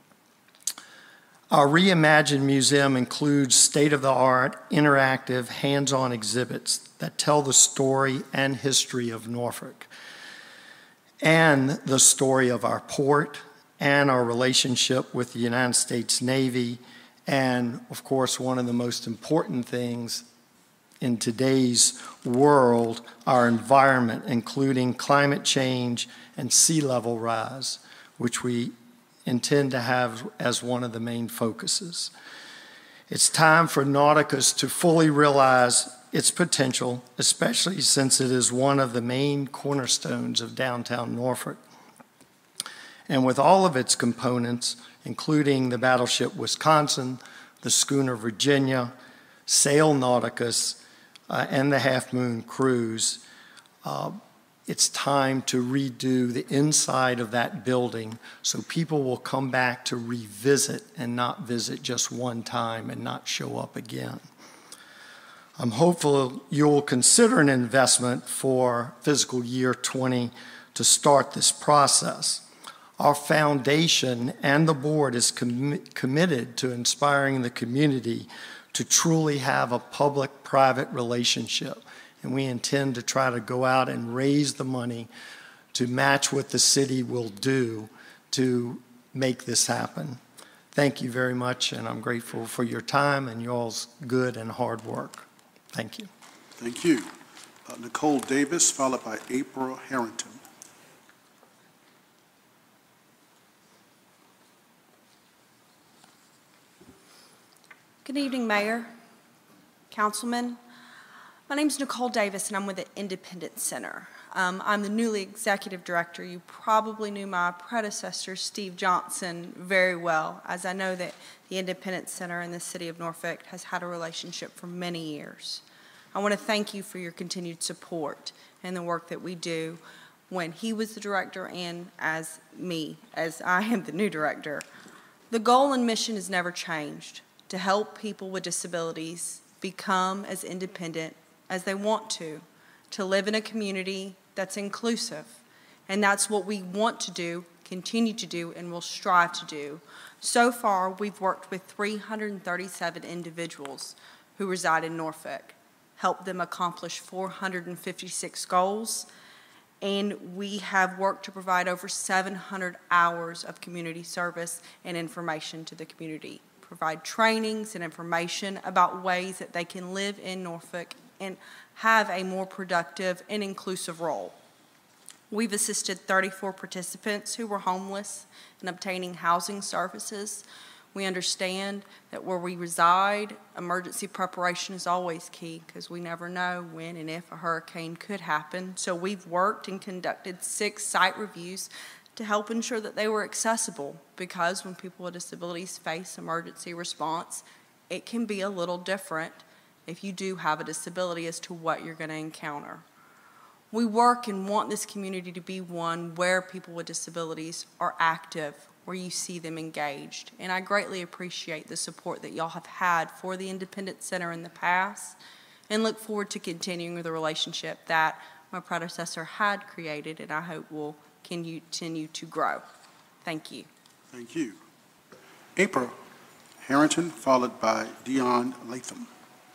S17: Our reimagined museum includes state-of-the-art, interactive, hands-on exhibits that tell the story and history of Norfolk, and the story of our port, and our relationship with the United States Navy, and of course, one of the most important things in today's world, our environment, including climate change and sea level rise, which we intend to have as one of the main focuses. It's time for Nauticus to fully realize its potential, especially since it is one of the main cornerstones of downtown Norfolk. and with all of its components, including the battleship Wisconsin, the schooner Virginia, Sail Nauticus, uh, and the Half Moon Cruise, uh, it's time to redo the inside of that building so people will come back to revisit and not visit just one time and not show up again. I'm hopeful you'll consider an investment for fiscal year twenty to start this process. Our foundation and the board is com committed to inspiring the community to truly have a public-private relationship. And we intend to try to go out and raise the money to match what the city will do to make this happen. Thank you very much, and I'm grateful for your time and y'all's good and hard work. Thank you.
S2: Thank you. Uh, Nicole Davis, followed by April Harrington.
S18: Good evening, Mayor, Councilman. My name is Nicole Davis, and I'm with the Independence Center. Um, I'm the newly executive director. You probably knew my predecessor, Steve Johnson, very well, as I know that the Independence Center in the city of Norfolk has had a relationship for many years. I want to thank you for your continued support and the work that we do when he was the director and as me, as I am the new director. The goal and mission has never changed: to help people with disabilities become as independent as they want to, to live in a community that's inclusive. And that's what we want to do, continue to do, and will strive to do. So far, we've worked with three hundred thirty-seven individuals who reside in Norfolk, helped them accomplish four hundred fifty-six goals, and we have worked to provide over seven hundred hours of community service and information to the community, provide trainings and information about ways that they can live in Norfolk and have a more productive and inclusive role. We've assisted thirty-four participants who were homeless in obtaining housing services. We understand that where we reside, emergency preparation is always key because we never know when and if a hurricane could happen. So we've worked and conducted six site reviews to help ensure that they were accessible, because when people with disabilities face emergency response, it can be a little different if you do have a disability as to what you're going to encounter. We work and want this community to be one where people with disabilities are active, where you see them engaged. And I greatly appreciate the support that y'all have had for the Independence Center in the past, and look forward to continuing the relationship that my predecessor had created, and I hope will continue to grow. Thank you.
S2: Thank you. April Harrington, followed by Dion Latham.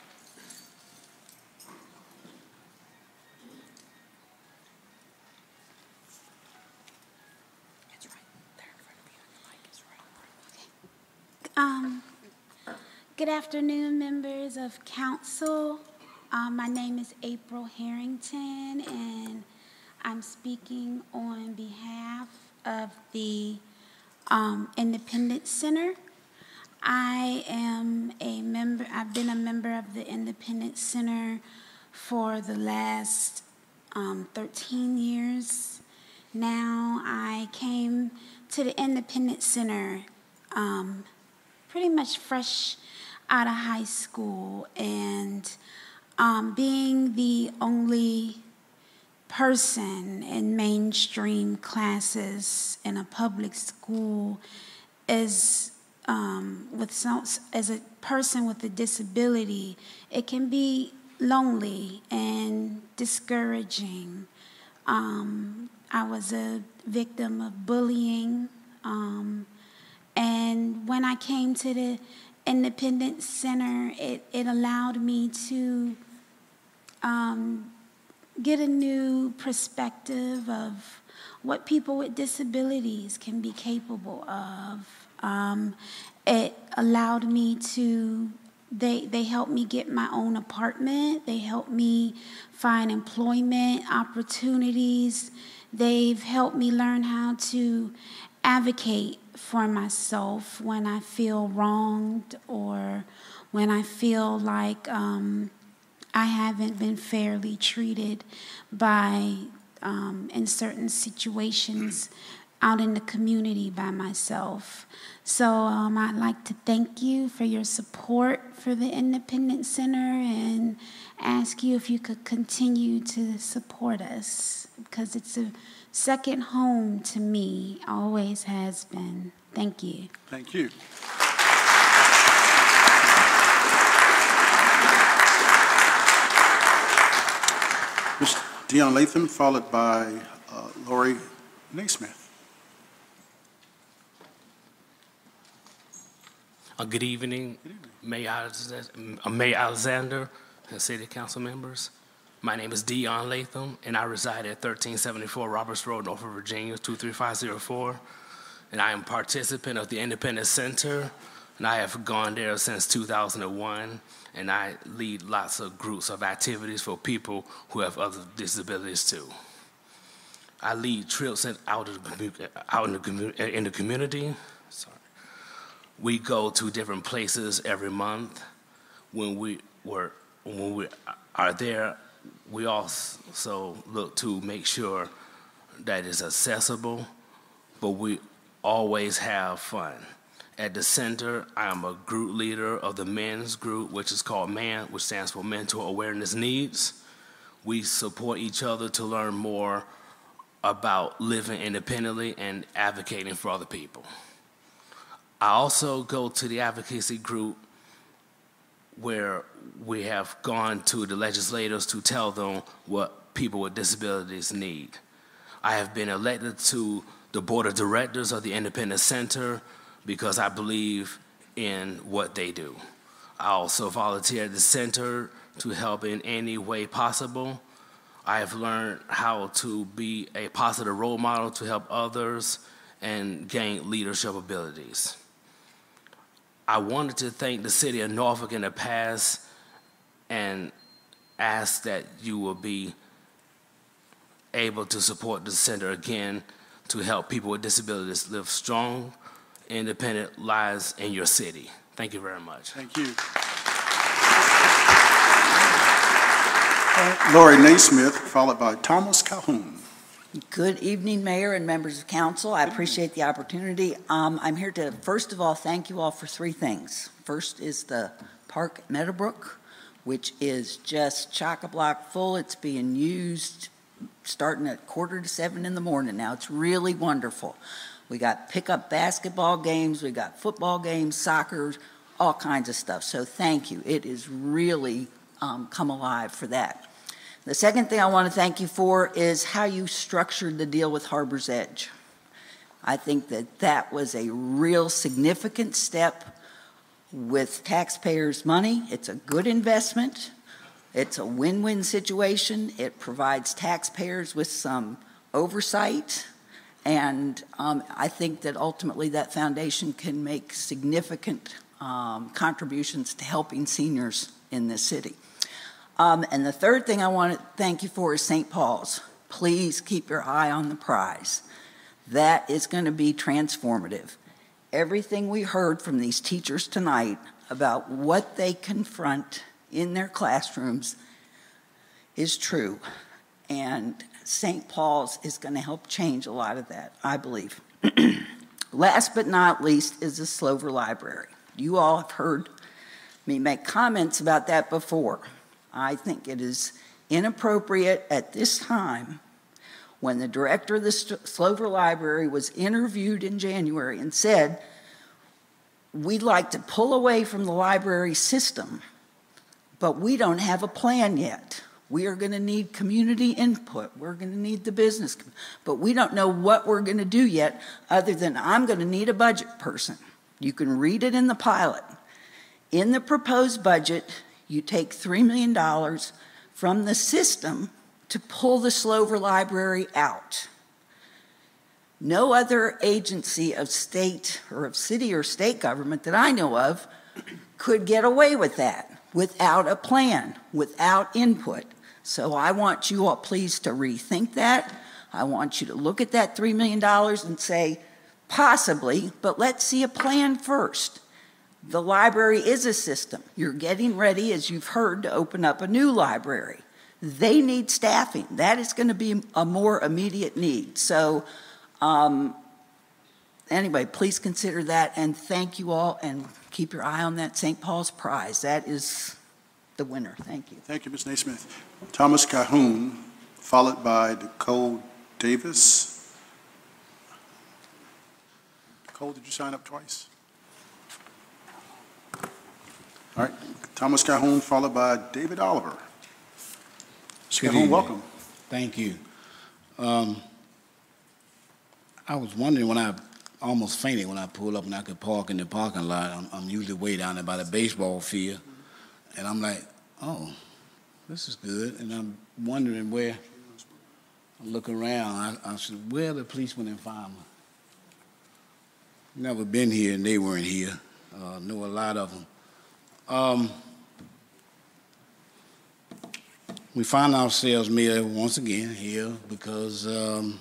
S19: Um, good afternoon, members of council. Um, my name is April Harrington, and I'm speaking on behalf of the um, Independence Center. I am a member, I've been a member of the Independence Center for the last um, thirteen years. Now, I came to the Independence Center um, pretty much fresh out of high school, and um, being the only person in mainstream classes in a public school is um, with some, as a person with a disability, it can be lonely and discouraging. Um, I was a victim of bullying. Um, And when I came to the Independence Center, it, it allowed me to um, get a new perspective of what people with disabilities can be capable of. Um, it allowed me to, they, they helped me get my own apartment. They helped me find employment opportunities. They've helped me learn how to advocate for myself when I feel wronged or when I feel like um, I haven't been fairly treated by, um, in certain situations out in the community by myself. So um, I'd like to thank you for your support for the Independence Center and ask you if you could continue to support us, because it's a second home to me, always has been. Thank you.
S2: Thank you. Mister Dion Latham, followed by uh, Lori Naismith.
S20: Uh, good evening, Mayor Alexander, Mayor Alexander and City Council members. My name is Dion Latham, and I reside at thirteen seventy-four Roberts Road, Norfolk, Virginia, two three five zero four. And I am a participant of the Independence Center, and I have gone there since two thousand one, and I lead lots of groups of activities for people who have other disabilities too. I lead trips out, of the, out in, the commu in the community. Sorry. We go to different places every month. When we, were, when we are there, we also look to make sure that it's accessible, but we always have fun. At the center, I am a group leader of the men's group, which is called MAN, which stands for Mental Awareness Needs. We support each other to learn more about living independently and advocating for other people. I also go to the advocacy group where we have gone to the legislators to tell them what people with disabilities need. I have been elected to the board of directors of the Independence Center because I believe in what they do. I also volunteer at the center to help in any way possible. I have learned how to be a positive role model to help others and gain leadership abilities. I wanted to thank the city of Norfolk in the past and ask that you will be able to support the center again to help people with disabilities live strong, independent lives in your city. Thank you very much.
S2: Thank you. Lori Naismith, followed by Thomas Calhoun.
S21: Good evening, Mayor and members of council. I appreciate the opportunity. Um, I'm here to, first of all, thank you all for three things. First is the Park at Meadowbrook, which is just chock-a-block full. It's being used starting at quarter to seven in the morning now. It's really wonderful. We got pickup basketball games, we got football games, soccer, all kinds of stuff. So thank you. It is really um, come alive for that. The second thing I want to thank you for is how you structured the deal with Harbor's Edge. I think that that was a real significant step with taxpayers' money. It's a good investment. It's a win-win situation. It provides taxpayers with some oversight. And um, I think that ultimately that foundation can make significant um, contributions to helping seniors in this city. Um, and the third thing I want to thank you for is Saint Paul's. Please keep your eye on the prize. That is going to be transformative. Everything we heard from these teachers tonight about what they confront in their classrooms is true. And Saint Paul's is going to help change a lot of that, I believe. Last but not least is the Slover Library. You all have heard me make comments about that before. I think it is inappropriate at this time when the director of the Slover Library was interviewed in January and said, we'd like to pull away from the library system, but we don't have a plan yet. We are going to need community input. We're going to need the business, but we don't know what we're going to do yet other than I'm going to need a budget person. You can read it in the pilot. In the proposed budget, you take three million dollars from the system to pull the Slover Library out. No other agency of state or of city or state government that I know of could get away with that without a plan, without input. So I want you all please to rethink that. I want you to look at that three million dollars and say, possibly, but let's see a plan first. The library is a system. You're getting ready, as you've heard, to open up a new library. They need staffing. That is going to be a more immediate need. So um, anyway, please consider that, and thank you all, and keep your eye on that Saint Paul's Prize. That is the winner. Thank you.
S2: Thank you, Miz Naismith. Thomas Cahoon, followed by Nicole Davis. Nicole, did you sign up twice? All right, Thomas Cahoon, followed by David Oliver. Mister
S3: Good
S2: Cahoon,
S3: evening.
S2: welcome.
S3: Thank you. Um, I was wondering when I almost fainted when I pulled up and I could park in the parking lot. I'm, I'm usually way down there by the baseball field. And I'm like, oh, this is good. And I'm wondering where, I look around, I, I said, where are the policemen and firemen? Never been here and they weren't here. Uh, know a lot of them. Um, we find ourselves, Mayor, once again here because um,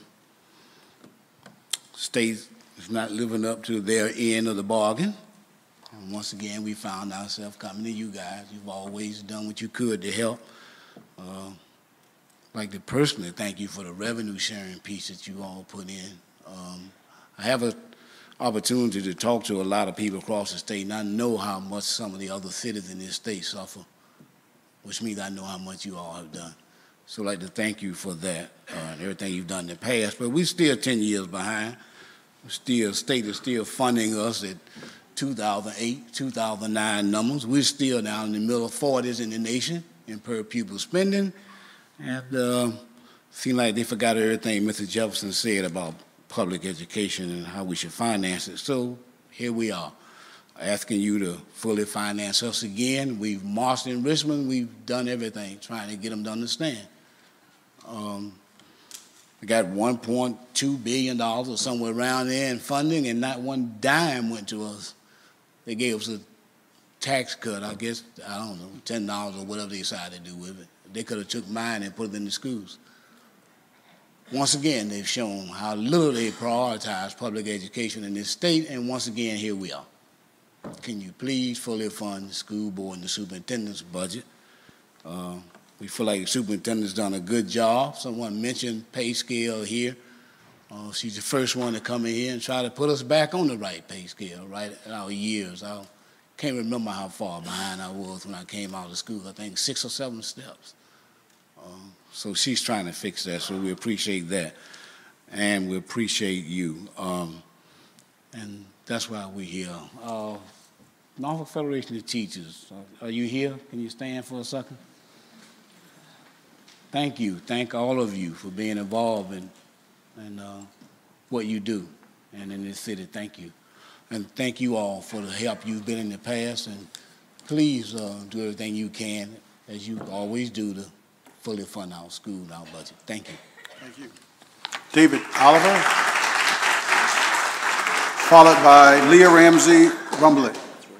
S3: state is not living up to their end of the bargain. And once again, we found ourselves coming to you guys. You've always done what you could to help. Uh, I'd like to personally thank you for the revenue sharing piece that you all put in. Um, I have an opportunity to talk to a lot of people across the state, and I know how much some of the other cities in this state suffer, which means I know how much you all have done. So I'd like to thank you for that uh, and everything you've done in the past. But we're still ten years behind. Still, state is still funding us at two thousand eight, two thousand nine numbers. We're still down in the middle forties in the nation in per pupil spending. And uh, seems like they forgot everything Mister Jefferson said about public education and how we should finance it. So here we are, asking you to fully finance us again. We've marched in Richmond. We've done everything, trying to get them to understand. Um, we got one point two billion dollars or somewhere around there in funding, and not one dime went to us. They gave us a tax cut, I guess, I don't know, ten dollars or whatever they decided to do with it. They could have took mine and put it in the schools. Once again, they've shown how little they prioritize public education in this state, and once again, here we are. Can you please fully fund the school board and the superintendent's budget? Uh, we feel like the superintendent's done a good job. Someone mentioned pay scale here. Uh, she's the first one to come in here and try to put us back on the right pay scale, right at our years. I can't remember how far behind I was when I came out of school. I think six or seven steps. Um, so she's trying to fix that, so we appreciate that. And we appreciate you. Um, and that's why we're here. Uh, Norfolk Federation of Teachers, are, are you here? Can you stand for a second? Thank you. Thank all of you for being involved in, in uh, what you do and in this city. Thank you. And thank you all for the help you've been in the past. And please uh, do everything you can, as you always do, to fully fund our school and our budget. Thank you.
S2: Thank you. David Oliver, followed by Leah Ramsey Rumbly.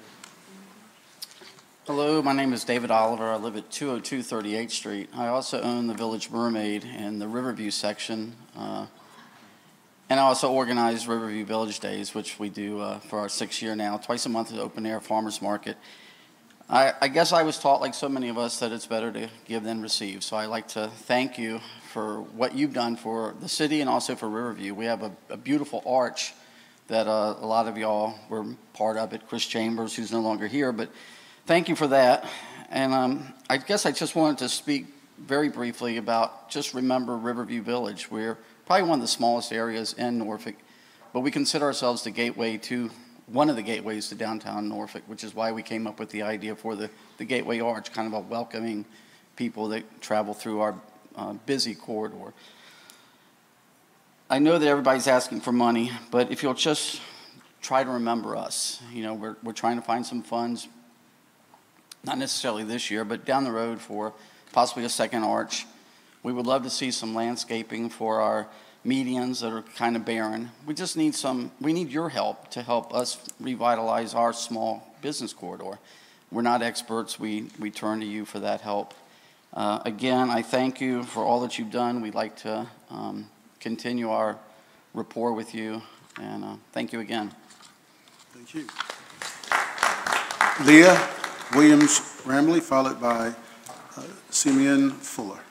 S22: Hello, my name is David Oliver. I live at two oh two thirty-eighth Street. I also own the Village Mermaid in the Riverview section. Uh, and I also organize Riverview Village Days, which we do uh, for our sixth year now, twice a month at Open Air Farmers Market. I, I guess I was taught, like so many of us, that it's better to give than receive. So I'd like to thank you for what you've done for the city and also for Riverview. We have a, a beautiful arch that uh, a lot of y'all were part of it. Chris Chambers, who's no longer here, but thank you for that. And um, I guess I just wanted to speak very briefly about just remember Riverview Village. We're probably one of the smallest areas in Norfolk, but we consider ourselves the gateway to, one of the gateways to downtown Norfolk, which is why we came up with the idea for the, the Gateway Arch, kind of a welcoming people that travel through our uh, busy corridor. I know that everybody's asking for money, but if you'll just try to remember us. You know, we're, we're trying to find some funds, not necessarily this year, but down the road for possibly a second arch. We would love to see some landscaping for our medians that are kind of barren. We just need some, we need your help to help us revitalize our small business corridor. We're not experts. We, we turn to you for that help. Uh, again, I thank you for all that you've done. We'd like to um, continue our rapport with you, and uh, thank you again.
S2: Thank you. Leah Williams Ramley, followed by uh, Simeon Fuller.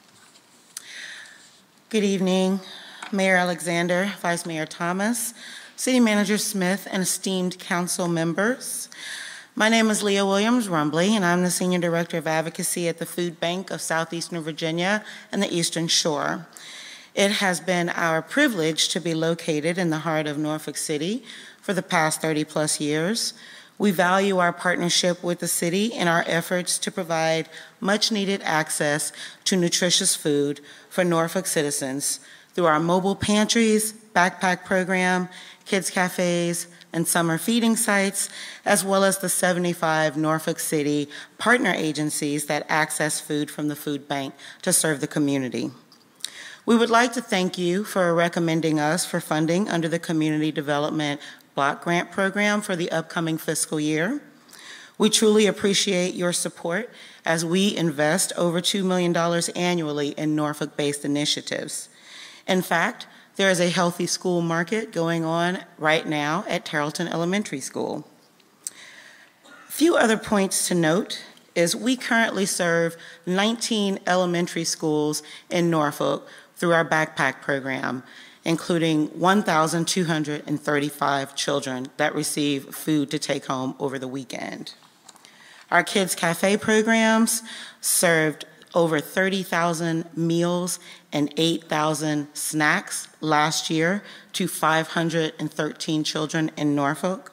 S23: Good evening, Mayor Alexander, Vice Mayor Thomas,
S4: City Manager Smith, and esteemed council members. My name is Leah Williams Rumbley, and I'm the Senior Director of Advocacy at the Food Bank of Southeastern Virginia and the Eastern Shore. It has been our privilege to be located in the heart of Norfolk City for the past thirty plus years. We value our partnership with the city in our efforts to provide much needed access to nutritious food for Norfolk citizens through our mobile pantries, backpack program, kids cafes, and summer feeding sites, as well as the seventy-five Norfolk City partner agencies that access food from the food bank to serve the community. We would like to thank you for recommending us for funding under the Community Development Block Grant Program for the upcoming fiscal year. We truly appreciate your support as we invest over two million dollars annually in Norfolk-based initiatives. In fact, there is a healthy school market going on right now at Tarleton Elementary School. A few other points to note is we currently serve nineteen elementary schools in Norfolk through our backpack program, including one thousand two hundred thirty-five children that receive food to take home over the weekend. Our Kids Cafe programs served over thirty thousand meals and eight thousand snacks last year to five hundred thirteen children in Norfolk.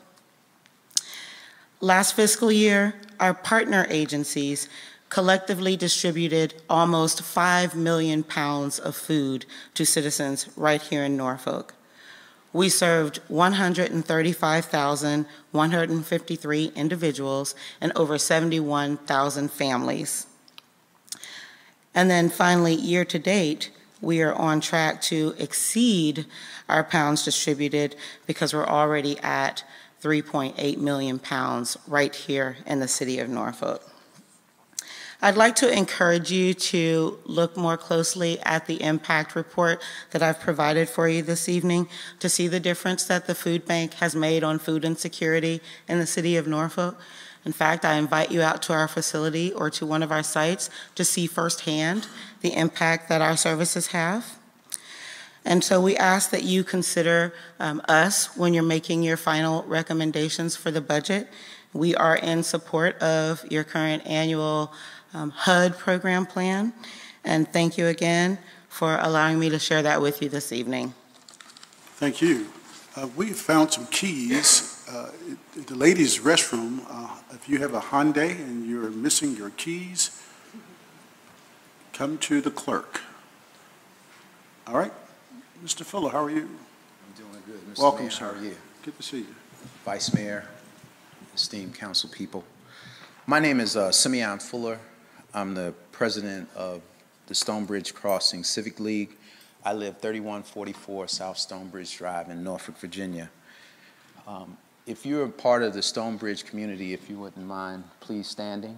S4: Last fiscal year, our partner agencies collectively distributed almost five million pounds of food to citizens right here in Norfolk. We served one hundred thirty-five thousand one hundred fifty-three individuals and over seventy-one thousand families. And then finally, year to date, we are on track to exceed our pounds distributed because we're already at three point eight million pounds right here in the city of Norfolk. I'd like to encourage you to look more closely at the impact report that I've provided for you this evening to see the difference that the food bank has made on food insecurity in the city of Norfolk. In fact, I invite you out to our facility or to one of our sites to see firsthand the impact that our services have. And so we ask that you consider um, us when you're making your final recommendations for the budget. We are in support of your current annual um, H U D program plan. And thank you again for allowing me to share that with you this evening.
S2: Thank you. Uh, we found some keys uh, in the ladies' restroom. Uh, if you have a Hyundai and you're missing your keys, come to the clerk. All right. Mister Fuller, how are you?
S5: I'm doing good. Mister
S2: Welcome,
S5: Mayor,
S2: sir.
S5: How are you?
S2: Good to see you.
S5: Vice Mayor, esteemed council people. My name is uh, Simeon Fuller. I'm the president of the Stonebridge Crossing Civic League. I live thirty-one forty-four South Stonebridge Drive in Norfolk, Virginia. Um, if you're a part of the Stonebridge community, if you wouldn't mind, please standing.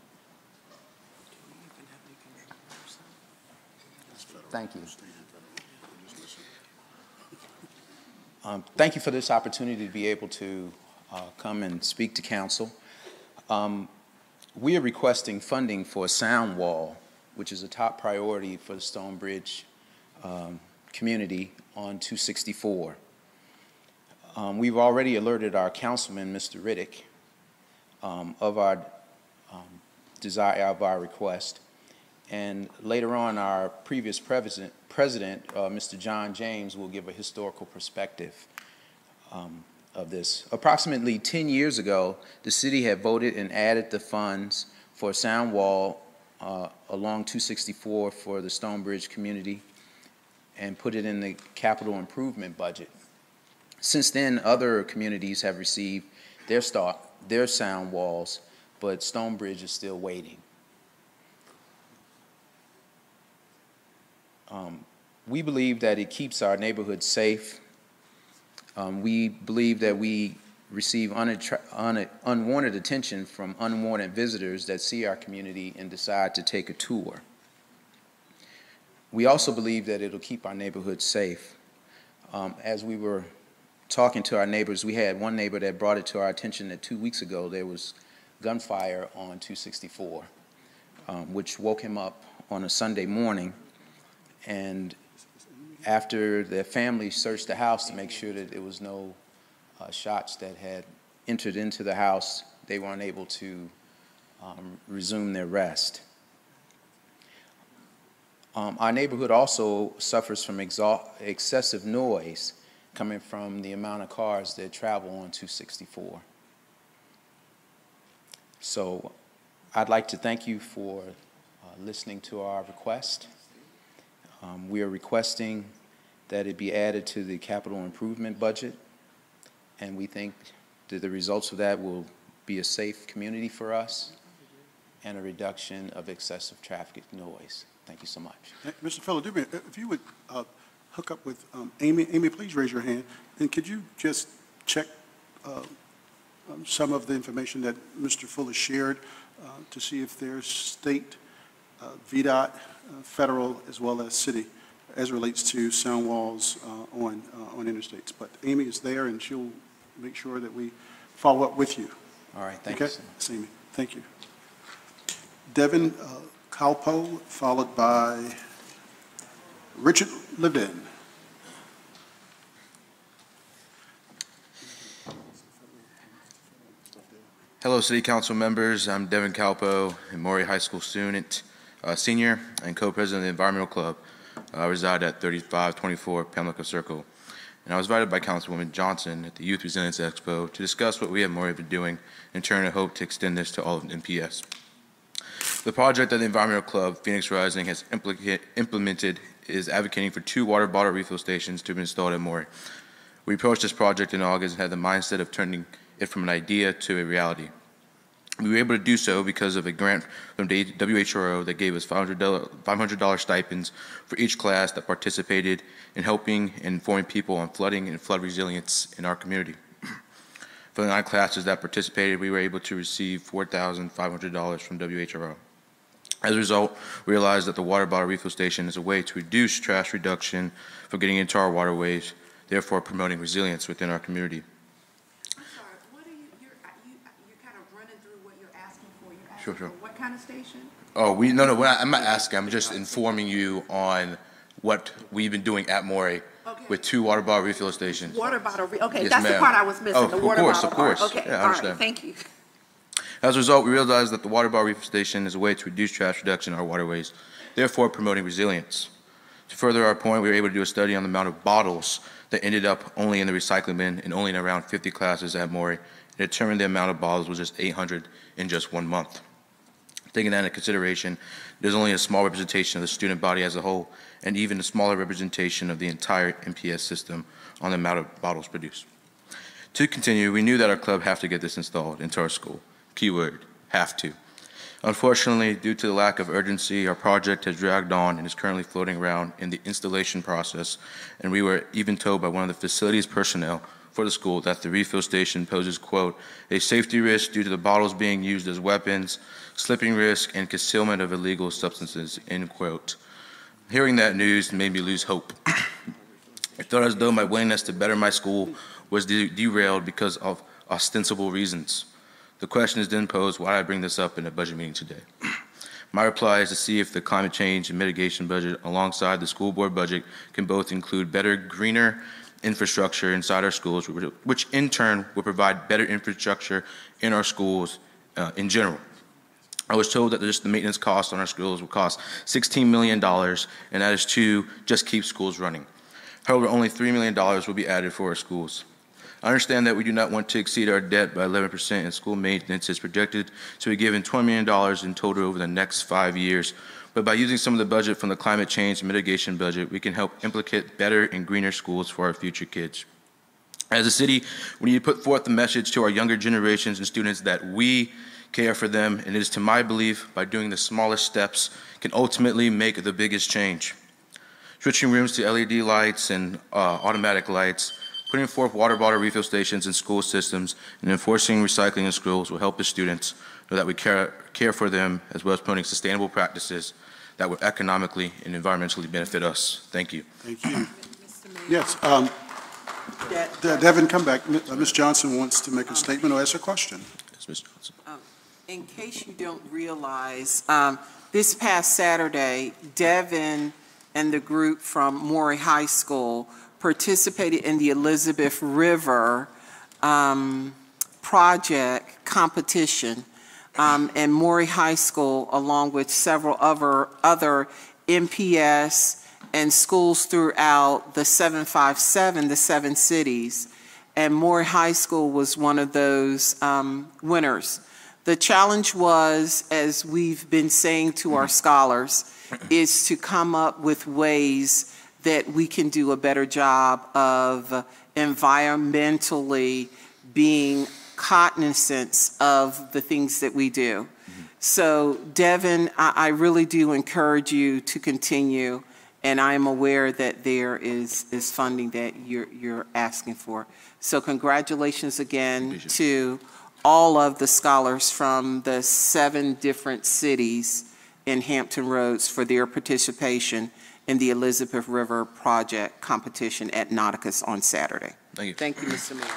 S5: Thank you. Um, thank you for this opportunity to be able to uh, come and speak to council. Um, we are requesting funding for a sound wall, which is a top priority for the Stonebridge um, community on two sixty-four. Um, we've already alerted our councilman, Mister Riddick, um, of our um, desire, of our request. And later on, our previous president, president uh, Mister John James, will give a historical perspective um, of this. Approximately ten years ago, the city had voted and added the funds for a sound wall uh, along two sixty-four for the Stonebridge community and put it in the capital improvement budget. Since then, other communities have received their, start, their sound walls, but Stonebridge is still waiting. Um, we believe that it keeps our neighborhood safe. Um, we believe that we receive un unwanted attention from unwanted visitors that see our community and decide to take a tour. We also believe that it'll keep our neighborhood safe. Um, as we were talking to our neighbors, we had one neighbor that brought it to our attention that two weeks ago there was gunfire on two sixty-four, um, which woke him up on a Sunday morning. And after their family searched the house to make sure that there was no uh, shots that had entered into the house, they were unable to um, resume their rest. Um, our neighborhood also suffers from excessive noise coming from the amount of cars that travel on two sixty-four. So I'd like to thank you for uh, listening to our request. Um, we are requesting that it be added to the capital improvement budget, and we think that the results of that will be a safe community for us and a reduction of excessive traffic noise. Thank you so much.
S2: Hey, Mister Feller, do me, if you would uh, hook up with um, Amy. Amy, please raise your hand. And could you just check uh, um, some of the information that Mister Fuller shared uh, to see if there's state, uh, V DOT, uh, federal, as well as city, as relates to sound walls uh, on, uh, on interstates. But Amy is there, and she'll make sure that we follow up with you.
S5: All right, thank
S2: okay?
S5: you.
S2: Yes, Amy, thank you. Devin uh, Kalpo, followed by Richard Levin.
S6: Hello, City Council members. I'm Devin Kalpo, a Maury High School student, uh, senior, and co-president of the Environmental Club. Uh, I reside at thirty-five twenty-four Pamlico Circle. And I was invited by Councilwoman Johnson at the Youth Resilience Expo to discuss what we at Maury have been doing, in turn I hope to extend this to all of N P S. The project that the Environmental Club Phoenix Rising has implemented is advocating for two water bottle refill stations to be installed at Maury. We approached this project in August and had the mindset of turning it from an idea to a reality. We were able to do so because of a grant from the W H R O that gave us five hundred dollars stipends for each class that participated in helping and informing people on flooding and flood resilience in our community. For the nine classes that participated, we were able to receive four thousand five hundred dollars from W H R O. As a result, we realized that the water bottle refill station is a way to reduce trash reduction from getting into our waterways, therefore promoting resilience within our community. Sure, sure.
S7: What kind of station?
S6: Oh, we no, no. We're not, I'm not asking. I'm just informing you on what we've been doing at Maury
S7: okay.
S6: with two water bottle refill stations.
S7: Water bottle. Re okay,
S6: yes,
S7: that's the part I was missing.
S6: Oh,
S7: the
S6: of
S7: water
S6: course,
S7: bottle
S6: of course.
S7: Part. Okay,
S6: Yeah, I
S7: all
S6: understand.
S7: right. Thank you.
S6: As a result, we realized that the water bottle refill station is a way to reduce trash reduction in our waterways, therefore promoting resilience. To further our point, we were able to do a study on the amount of bottles that ended up only in the recycling bin and only in around fifty classes at Maury, and determined the amount of bottles was just eight hundred in just one month. Taking that into consideration, there's only a small representation of the student body as a whole, and even a smaller representation of the entire N P S system on the amount of bottles produced. To continue, we knew that our club have to get this installed into our school. Keyword, have to. Unfortunately, due to the lack of urgency, our project has dragged on and is currently floating around in the installation process, and we were even told by one of the facilities personnel for the school that the refill station poses, quote, a safety risk due to the bottles being used as weapons, slipping risk, and concealment of illegal substances, end quote. Hearing that news made me lose hope. I felt as though my willingness to better my school was de derailed because of ostensible reasons. The question is then posed, why did I bring this up in a budget meeting today? My reply is to see if the climate change and mitigation budget alongside the school board budget can both include better, greener infrastructure inside our schools, which in turn will provide better infrastructure in our schools uh, in general. I was told that just the maintenance cost on our schools will cost sixteen million dollars, and that is to just keep schools running. However, only three million dollars will be added for our schools. I understand that we do not want to exceed our debt by eleven percent, and school maintenance is projected to be given twenty million dollars in total over the next five years. But by using some of the budget from the climate change and mitigation budget, we can help implement better and greener schools for our future kids. As a city, we need to put forth the message to our younger generations and students that we care for them, and it is to my belief, by doing the smallest steps, can ultimately make the biggest change. Switching rooms to L E D lights and uh, automatic lights, putting forth water bottle refill stations in school systems, and enforcing recycling in schools will help the students know that we care, care for them, as well as promoting sustainable practices that will economically and environmentally benefit us. Thank you.
S2: Thank you. Yes, um, De Devin, come back. Miz Johnson wants to make a statement or ask a question.
S6: Yes, Miz Johnson.
S7: Um, in case you don't realize, um, this past Saturday, Devin
S8: and the group from Maury High School participated in the Elizabeth River um, project competition. Um, and Maury High School, along with several other, other M P S and schools throughout the seven five seven, the seven cities, and Maury High School was one of those um, winners. The challenge was, as we've been saying to our scholars, is to come up with ways that we can do a better job of environmentally being cognizant of the things that we do. Mm-hmm. So, Devin, I, I really do encourage you to continue, and I am aware that there is, is funding that you're, you're asking for. So congratulations again to all of the scholars from the seven different cities in Hampton Roads for their participation in the Elizabeth River Project competition at Nauticus on Saturday.
S6: Thank you.
S8: Thank you, Mister Mayor.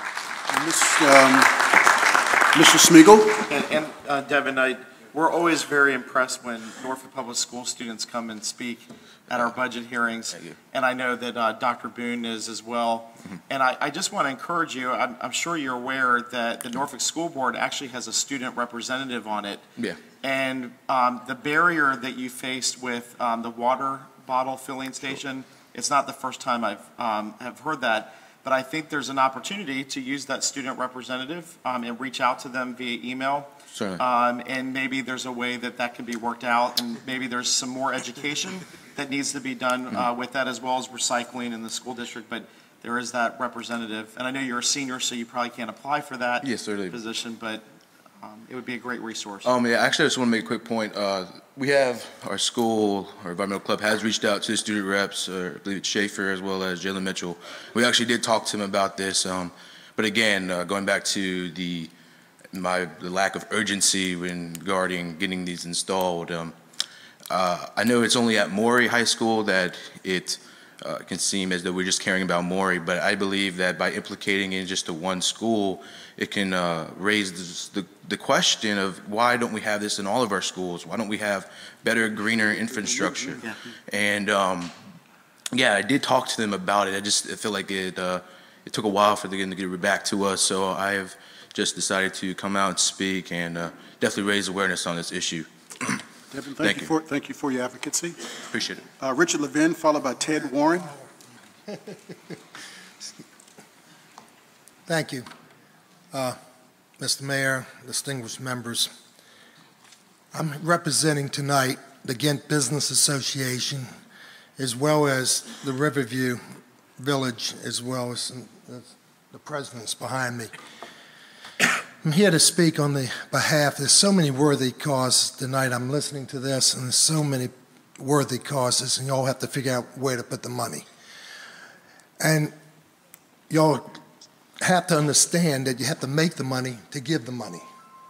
S2: Mister Smeagol?
S9: And, and uh, Devin, I, we're always very impressed when Norfolk Public School students come and speak at our budget hearings. And I know that uh, Doctor Boone is as well. Mm-hmm. And I, I just want to encourage you, I'm, I'm sure you're aware that the Norfolk School Board actually has a student representative on it.
S6: Yeah.
S9: And um, the barrier that you faced with um, the water bottle filling station, it's not the first time I've um, have heard that. But I think there's an opportunity to use that student representative um, and reach out to them via email.
S6: Certainly.
S9: Um, and maybe there's a way that that can be worked out, and maybe there's some more education that needs to be done uh,
S6: Mm-hmm.
S9: with that, as well as recycling in the school district. But there is that representative. And I know you're a senior, so you probably can't apply for that
S6: Yes, certainly.
S9: position, but um, it would be a great resource.
S6: Um, yeah, actually, I just want to make a quick point. Uh, we have our school, our environmental club has reached out to the student reps, uh, I believe it's Schaefer as well as Jalen Mitchell. We actually did talk to him about this. Um, but again, uh, going back to the my the lack of urgency regarding getting these installed. Um, uh, I know it's only at Maury High School that it uh, can seem as though we're just caring about Maury, but I believe that by implicating in just to one school, it can uh, raise this, the, the question of why don't we have this in all of our schools? Why don't we have better, greener infrastructure?
S9: Yeah.
S6: And um, yeah, I did talk to them about it. I just I feel like it uh, it took a while for them to get it back to us, so I have just decided to come out and speak and uh, definitely raise awareness on this issue.
S2: Devin, thank,
S6: Thank
S2: you,
S6: you.
S2: for thank you for your advocacy.
S6: Appreciate it.
S2: Uh, Richard Levin, followed by Ted Warren.
S23: Thank you. Uh, Mister Mayor, distinguished members, I'm representing tonight the Ghent Business Association as well as the Riverview Village, as well as the presidents behind me. I'm here to speak on the behalf, there's so many worthy causes tonight. I'm listening to this, and there's so many worthy causes, and y'all have to figure out where to put the money. And y'all have to understand that you have to make the money to give the money.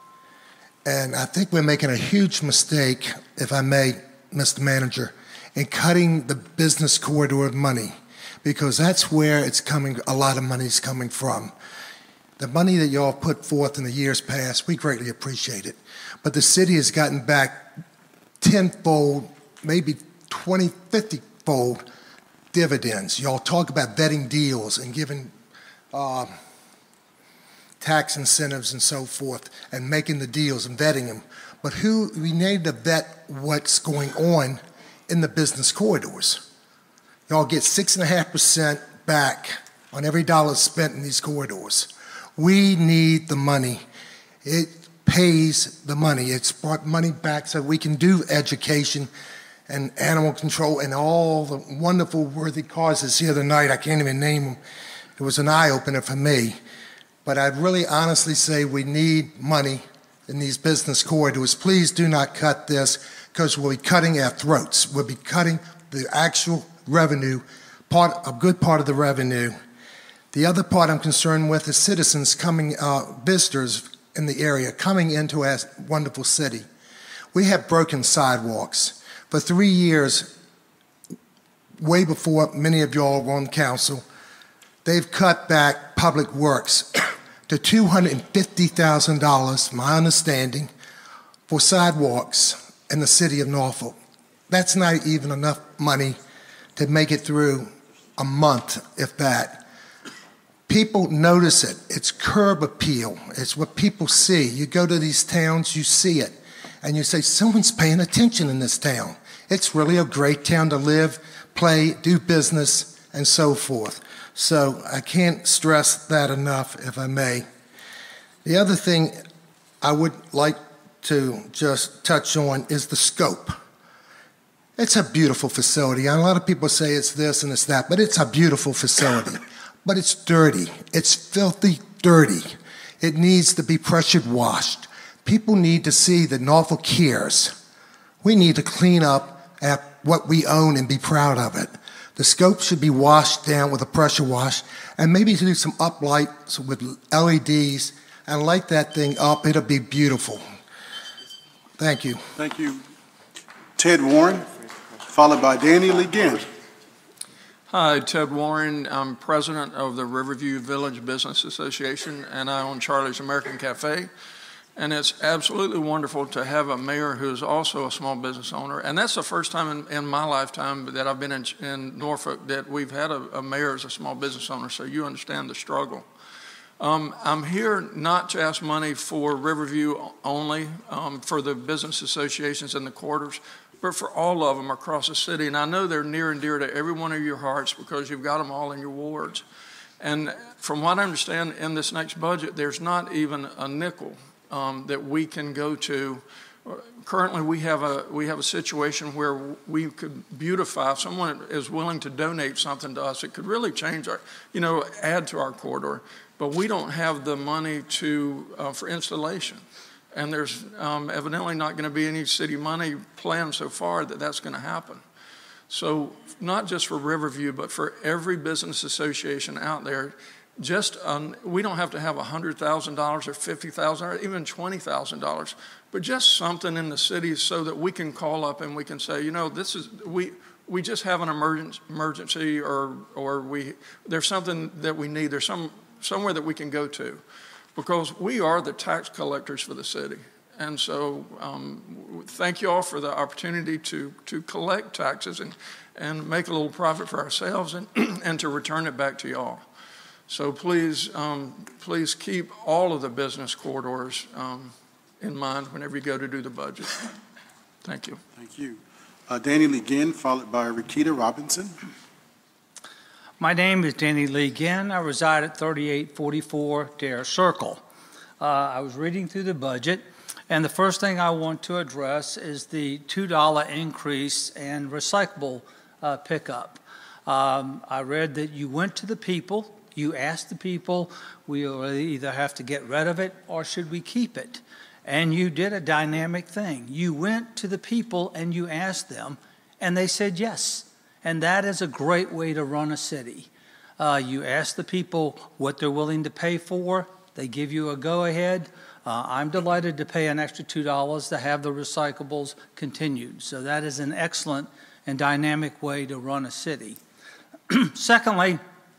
S23: And I think we're making a huge mistake, if I may, Mister Manager, in cutting the business corridor money, because that's where it's coming, a lot of money is coming from. The money that y'all put forth in the years past, we greatly appreciate it. But the city has gotten back tenfold, maybe twenty, fifty-fold dividends. Y'all talk about vetting deals and giving uh, tax incentives and so forth and making the deals and vetting them. But who, we need to vet what's going on in the business corridors. Y'all get six and a half percent back on every dollar spent in these corridors. We need the money. It pays the money. It's brought money back so we can do education and animal control and all the wonderful worthy causes here tonight. I can't even name them. It was an eye-opener for me. But I'd really honestly say we need money in these business corridors. Please do not cut this, because we'll be cutting our throats. We'll be cutting the actual revenue, part, a good part of the revenue. The other part I'm concerned with is citizens coming, uh, visitors in the area coming into our wonderful city. We have broken sidewalks. For three years, way before many of y'all were on council, they've cut back public works to two hundred fifty thousand dollars, my understanding, for sidewalks in the city of Norfolk. That's not even enough money to make it through a month, if that. People notice it. It's curb appeal. It's what people see. You go to these towns, you see it, and you say, someone's paying attention in this town. It's really a great town to live, play, do business, and so forth. So I can't stress that enough, if I may. The other thing I would like to just touch on is the scope. It's a beautiful facility. And a lot of people say it's this and it's that, but it's a beautiful facility. But it's dirty. It's filthy dirty. It needs to be pressure washed. People need to see that Norfolk cares. We need to clean up at what we own and be proud of it. The scope should be washed down with a pressure wash and maybe do some uplights with L E Ds and light that thing up. It'll be beautiful. Thank you.
S2: Thank you. Ted Warren, followed by Danny Lee Ginn.
S1: Hi, Ted Warren. I'm president of the Riverview Village Business Association, and I own Charlie's American Cafe. And it's absolutely wonderful to have a mayor who's also a small business owner. And that's the first time in, in my lifetime that I've been in, in Norfolk that we've had a, a mayor as a small business owner, so you understand the struggle. Um, I'm here not to ask money for Riverview only, um, for the business associations in the quarters, but for all of them across the city. And I know they're near and dear to every one of your hearts because you've got them all in your wards. And from what I understand, in this next budget, there's not even a nickel um, that we can go to. Currently, we have a we have a situation where we could beautify. If someone is willing to donate something to us, it could really change our, you know, add to our corridor. But we don't have the money to uh, for installation, and there's um, evidently not going to be any city money planned so far that that's going to happen. So not just for Riverview, but for every business association out there, just um, we don't have to have one hundred thousand dollars or fifty thousand dollars or even twenty thousand dollars, but just something in the city so that we can call up and we can say, you know, this is, we, we just have an emergency, emergency or, or we, there's something that we need, there's some, somewhere that we can go to, because we are the tax collectors for the city. And so um, thank you all for the opportunity to, to collect taxes and, and make a little profit for ourselves and, and to return it back to y'all. So please, um, please keep all of the business corridors um, in mind whenever you go to do the budget. Thank you.
S2: Thank you. Uh, Danny Lee Ginn, followed by Rakita Robinson.
S10: My name is Danny Lee Ginn. I reside at thirty-eight forty-four Dare Circle. Uh, I was reading through the budget, and the first thing I want to address is the two dollar increase in recyclable uh, pickup. Um, I read that you went to the people, you asked the people, we either have to get rid of it or should we keep it? And you did a dynamic thing. You went to the people and you asked them, and they said yes. And that is a great way to run a city. Uh, you ask the people what they're willing to pay for. They give you a go-ahead. Uh, I'm delighted to pay an extra two dollars to have the recyclables continued. So that is an excellent and dynamic way to run a city. Secondly,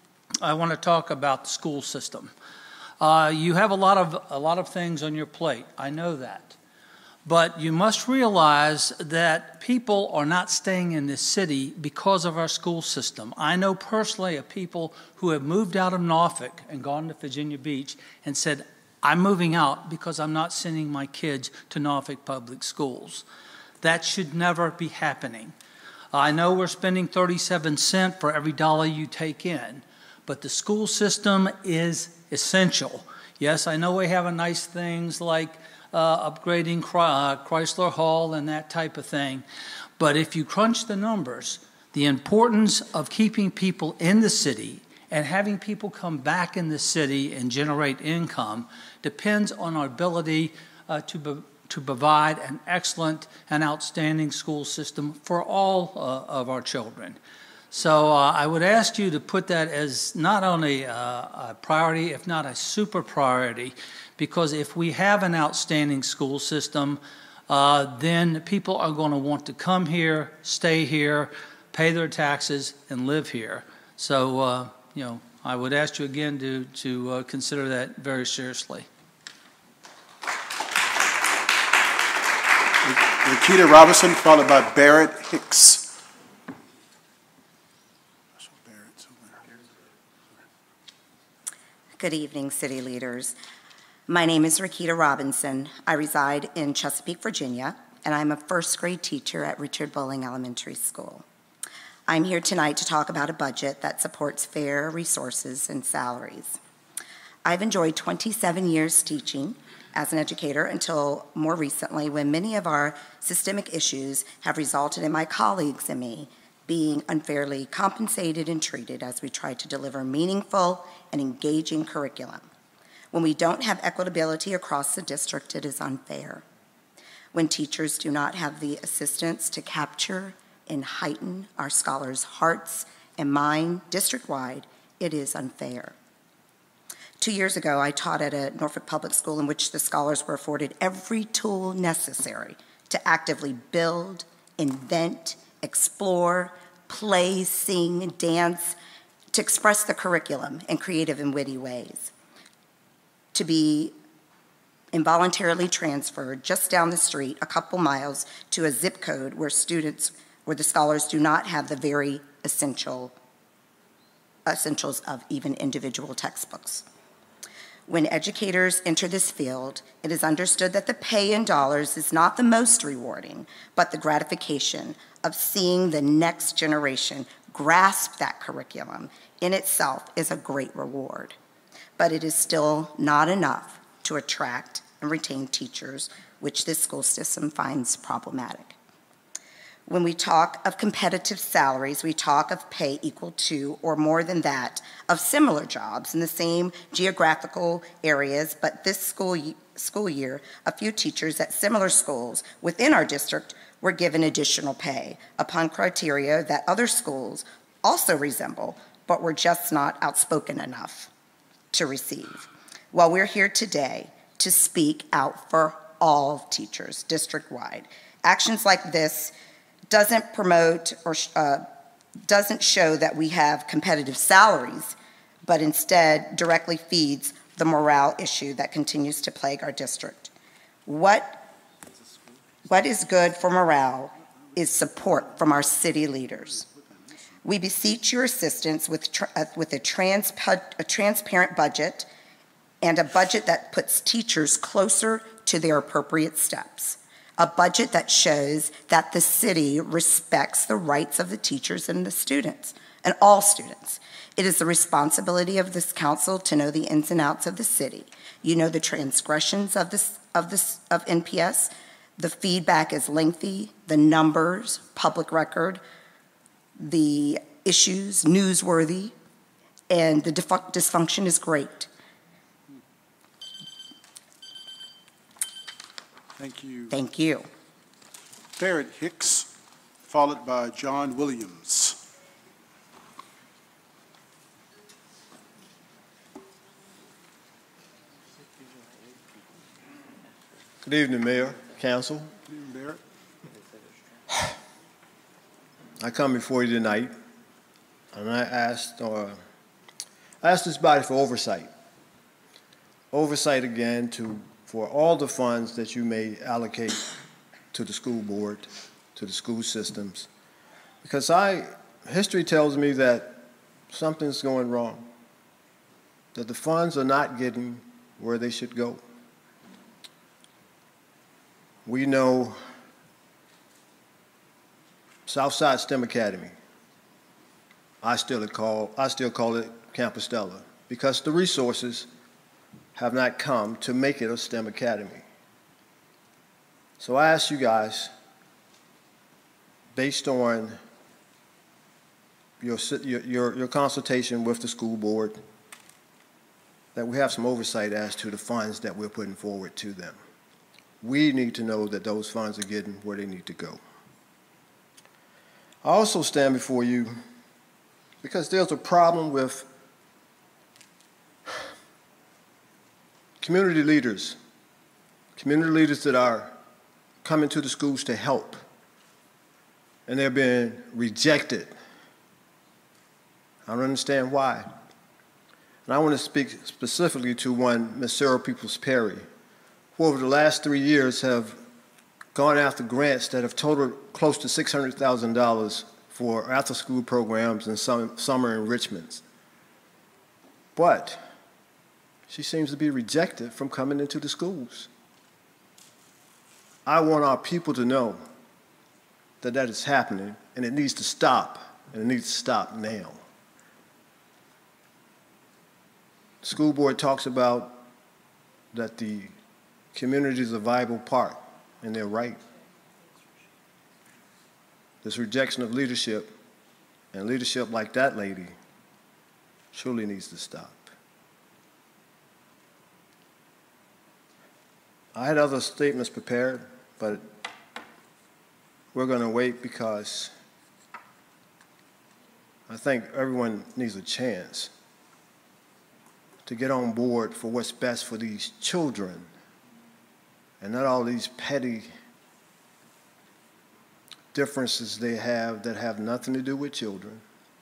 S10: I want to talk about the school system. Uh, you have a lot of a lot of things on your plate. I know that. But you must realize that people are not staying in this city because of our school system. I know personally of people who have moved out of Norfolk and gone to Virginia Beach and said, I'm moving out because I'm not sending my kids to Norfolk Public Schools. That should never be happening. I know we're spending thirty-seven cents for every dollar you take in, but the school system is essential. Yes, I know we have a nice things like Uh, upgrading Chrysler Hall and that type of thing. But if you crunch the numbers, the importance of keeping people in the city and having people come back in the city and generate income depends on our ability uh, to, be, to provide an excellent and outstanding school system for all uh, of our children. So uh, I would ask you to put that as not only uh, a priority, if not a super priority, because if we have an outstanding school system, uh, then people are going to want to come here, stay here, pay their taxes, and live here. So, uh, you know, I would ask you again to, to uh, consider that very seriously.
S2: Rakita Robinson, followed by Barrett Hicks.
S11: Good evening, city leaders. My name is Rakita Robinson. I reside in Chesapeake, Virginia, and I'm a first grade teacher at Richard Bowling Elementary School. I'm here tonight to talk about a budget that supports fair resources and salaries. I've enjoyed twenty-seven years teaching as an educator until more recently, when many of our systemic issues have resulted in my colleagues and me being unfairly compensated and treated as we try to deliver meaningful and engaging curriculum. When we don't have equitability across the district, it is unfair. When teachers do not have the assistance to capture and heighten our scholars' hearts and mind district-wide, it is unfair. Two years ago, I taught at a Norfolk public school in which the scholars were afforded every tool necessary to actively build, invent, explore, play, sing, dance, to express the curriculum in creative and witty ways. To be involuntarily transferred just down the street, a couple miles, to a zip code where students, where the scholars do not have the very essential essentials of even individual textbooks. When educators enter this field, it is understood that the pay in dollars is not the most rewarding, but the gratification of seeing the next generation grasp that curriculum in itself is a great reward. But it is still not enough to attract and retain teachers, which this school system finds problematic. When we talk of competitive salaries, we talk of pay equal to or more than that of similar jobs in the same geographical areas, but this school, school year, a few teachers at similar schools within our district were given additional pay upon criteria that other schools also resemble, but were just not outspoken enough to receive. Well, we're here today to speak out for all teachers district-wide. Actions like this doesn't promote or uh, doesn't show that we have competitive salaries, but instead directly feeds the morale issue that continues to plague our district. What, what is good for morale is support from our city leaders. We beseech your assistance with, tra uh, with a, trans a transparent budget and a budget that puts teachers closer to their appropriate steps. A budget that shows that the city respects the rights of the teachers and the students, and all students. It is the responsibility of this council to know the ins and outs of the city. You know the transgressions of, this, of, this, of N P S. The feedback is lengthy, the numbers, public record, the issues, newsworthy, and the dysfunction is great.
S2: Thank you.
S11: Thank you.
S2: Barrett Hicks, followed by John Williams.
S12: Good evening, Mayor, Council.
S2: Good evening, Barrett.
S12: I come before you tonight, and I asked, uh, I asked this body for oversight. Oversight again to for all the funds that you may allocate to the school board, to the school systems. Because I, history tells me that something's going wrong, that the funds are not getting where they should go. We know Southside STEM Academy, I still call, I still call it Campostella, because the resources have not come to make it a STEM academy. So I ask you guys, based on your, your, your consultation with the school board, that we have some oversight as to the funds that we're putting forward to them. We need to know that those funds are getting where they need to go. I also stand before you because there's a problem with community leaders, community leaders that are coming to the schools to help, and they're being rejected. I don't understand why. And I want to speak specifically to one, Miz Sarah Peoples-Perry, who over the last three years have gone after grants that have totaled close to six hundred thousand dollars for after-school programs and some summer enrichments. But she seems to be rejected from coming into the schools. I want our people to know that that is happening, and it needs to stop, and it needs to stop now. The school board talks about that the community is a viable part, and they're right. This rejection of leadership, and leadership like that lady, surely needs to stop. I had other statements prepared, but we're going to wait because I think everyone needs a chance to get on board for what's best for these children and not all these petty differences they have that have nothing to do with children.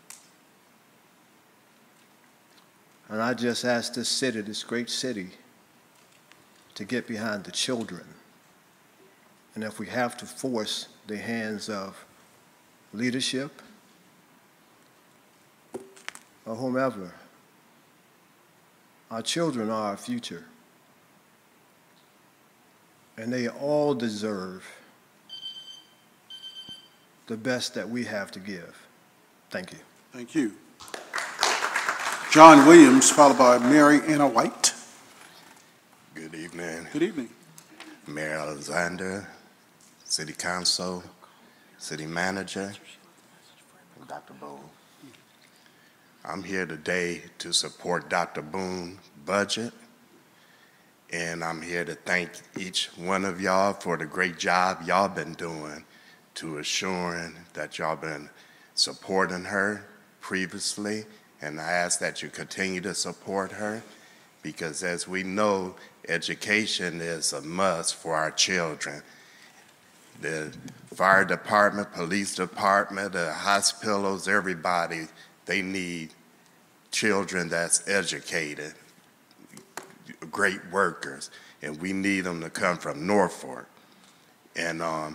S12: And I just ask this city, this great city, to get behind the children. And if we have to force the hands of leadership or whomever, our children are our future. And they all deserve the best that we have to give. Thank you.
S2: Thank you. John Williams, followed by Mary Anna White.
S13: Good evening.
S2: Good evening.
S13: Mayor Alexander, City Council, City Manager, and Doctor Boone. I'm here today to support Doctor Boone's budget, and I'm here to thank each one of y'all for the great job y'all been doing to assuring that y'all been supporting her previously, and I ask that you continue to support her, because as we know, education is a must for our children. The fire department, police department, the hospitals, everybody, they need children that's educated, great workers, and we need them to come from Norfolk. And um,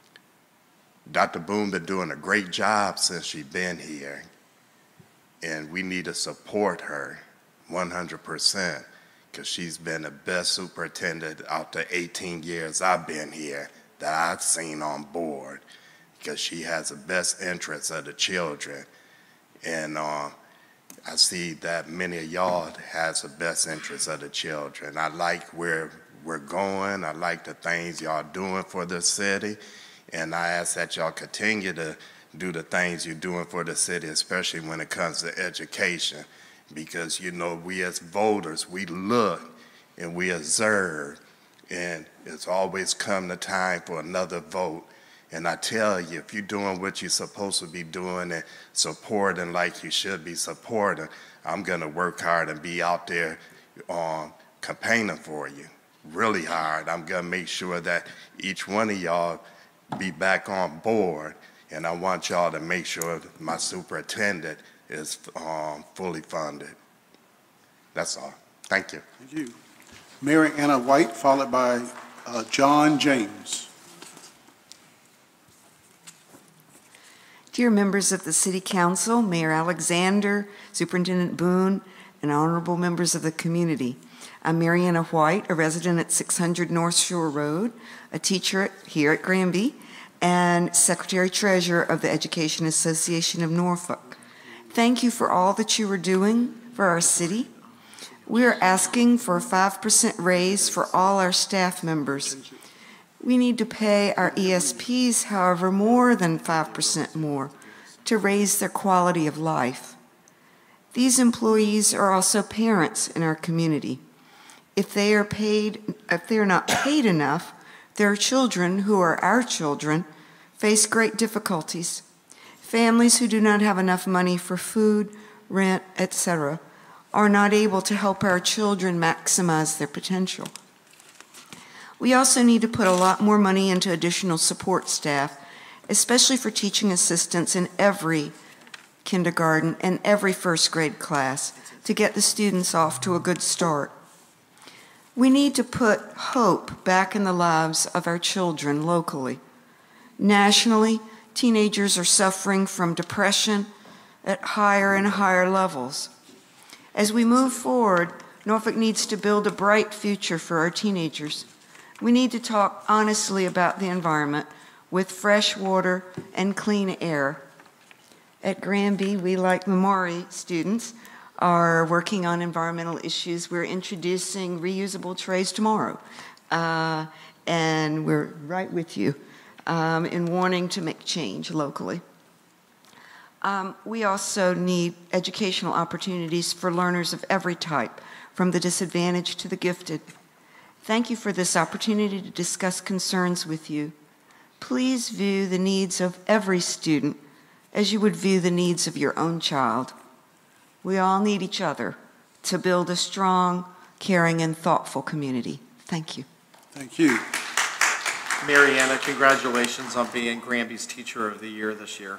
S13: Doctor Boone been doing a great job since she's been here, and we need to support her one hundred percent, because she's been the best superintendent out the eighteen years I've been here that I've seen on board, because she has the best interests of the children. And uh, I see that many of y'all has the best interests of the children. I like where we're going. I like the things y'all doing for the city. And I ask that y'all continue to do the things you're doing for the city, especially when it comes to education. Because, you know, we as voters, we look and we observe, and it's always come the time for another vote. And I tell you, if you're doing what you're supposed to be doing and supporting like you should be supporting, I'm going to work hard and be out there um, campaigning for you, really hard. I'm going to make sure that each one of y'all be back on board, and I want y'all to make sure that my superintendent is um, fully funded. That's all. Thank you.
S2: Thank you. Mary Anna White, followed by uh, John James.
S14: Dear members of the City Council, Mayor Alexander, Superintendent Boone, and honorable members of the community, I'm Mary Anna White, a resident at six hundred North Shore Road, a teacher at, here at Granby, and Secretary-Treasurer of the Education Association of Norfolk. Thank you for all that you are doing for our city. We are asking for a five percent raise for all our staff members. We need to pay our E S Ps, however, more than five percent more to raise their quality of life. These employees are also parents in our community. If they are paid, if they are not paid enough, their children, who are our children, face great difficulties. Families who do not have enough money for food, rent, et cetera, are not able to help our children maximize their potential. We also need to put a lot more money into additional support staff, especially for teaching assistants in every kindergarten and every first grade class to get the students off to a good start. We need to put hope back in the lives of our children locally. Nationally, teenagers are suffering from depression at higher and higher levels. As we move forward, Norfolk needs to build a bright future for our teenagers. We need to talk honestly about the environment with fresh water and clean air. At Granby, we, like Memori students, are working on environmental issues. We're introducing reusable trays tomorrow. Uh, and we're right with you um, in wanting to make change locally. Um, we also need educational opportunities for learners of every type, from the disadvantaged to the gifted. Thank you for this opportunity to discuss concerns with you. Please view the needs of every student as you would view the needs of your own child. We all need each other to build a strong, caring, and thoughtful community. Thank you.
S2: Thank you.
S9: Mariana, congratulations on being Granby's Teacher of the Year this year.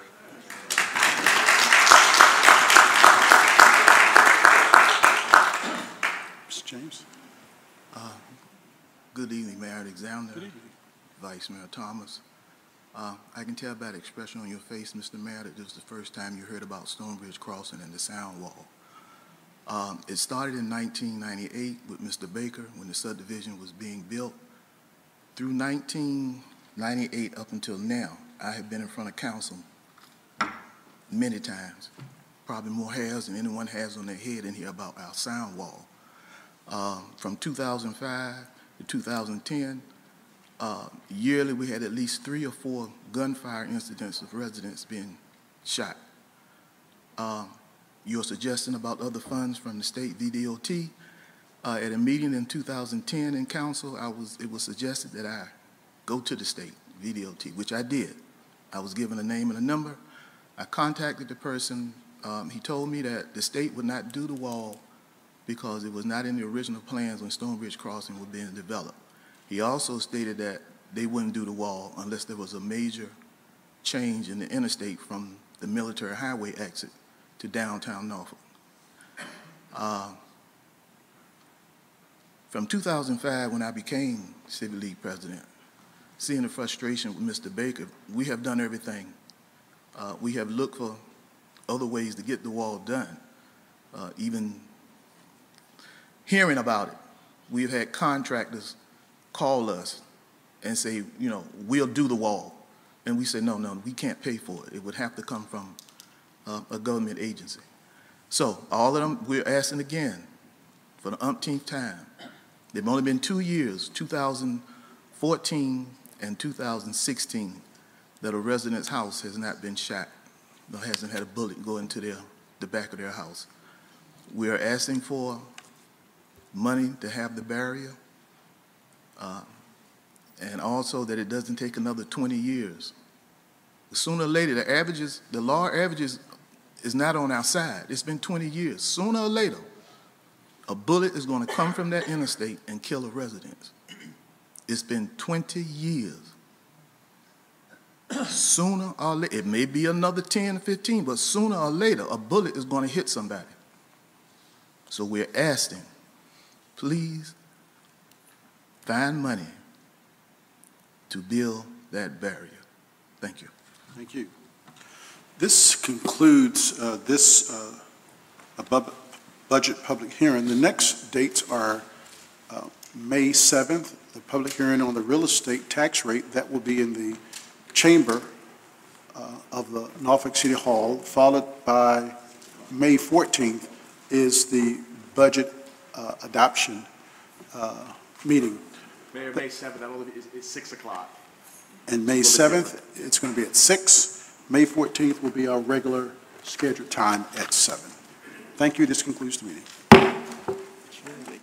S2: Mister James.
S15: Uh, good evening, Mayor Alexander, Vice Mayor Thomas. Uh, I can tell by the expression on your face, Mister Mayor, that this is the first time you heard about Stonebridge Crossing and the sound wall. Um, it started in nineteen ninety-eight with Mister Baker when the subdivision was being built. Through nineteen ninety-eight up until now, I have been in front of council many times, probably more hairs than anyone has on their head in here about our sound wall. Uh, from two thousand five to two thousand ten, uh, yearly we had at least three or four gunfire incidents of residents being shot. Uh, your suggestion about other funds from the state V D O T, uh, at a meeting in two thousand ten in council, I was, it was suggested that I go to the state V D O T, which I did. I was given a name and a number. I contacted the person. Um, he told me that the state would not do the wall because it was not in the original plans when Stonebridge Crossing was being developed. He also stated that they wouldn't do the wall unless there was a major change in the interstate from the military highway exit to downtown Norfolk. Uh, from two thousand five, when I became Civic League president, seeing the frustration with Mister Baker, we have done everything. Uh, we have looked for other ways to get the wall done. Uh, even hearing about it, we've had contractors call us and say, you know, we'll do the wall. And we say, no, no, we can't pay for it. It would have to come from uh, a government agency. So all of them, we're asking again for the umpteenth time. They've only been two years, two thousand fourteen and two thousand sixteen, that a resident's house has not been shot, or hasn't had a bullet go into their, the back of their house. We are asking for money to have the barrier, uh, and also that it doesn't take another twenty years. Sooner or later, the averages, the law averages is not on our side. It's been twenty years. Sooner or later, a bullet is going to come from that interstate and kill a resident. It's been twenty years. Sooner or later, it may be another ten, fifteen, but sooner or later, a bullet is going to hit somebody. So we're asking, please find money to build that barrier. Thank you.
S2: Thank you. This concludes uh, this uh, above budget public hearing. The next dates are uh, May seventh, the public hearing on the real estate tax rate. That will be in the chamber uh, of the Norfolk City Hall, followed by May fourteenth is the budget uh, adoption uh, meeting.
S16: Mayor, May seventh, I believe, is, is six o'clock.
S2: And May seventh, it's going to be at six. May fourteenth will be our regular scheduled time at seven. Thank you. This concludes the meeting.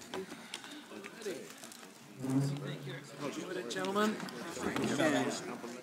S17: Gentlemen.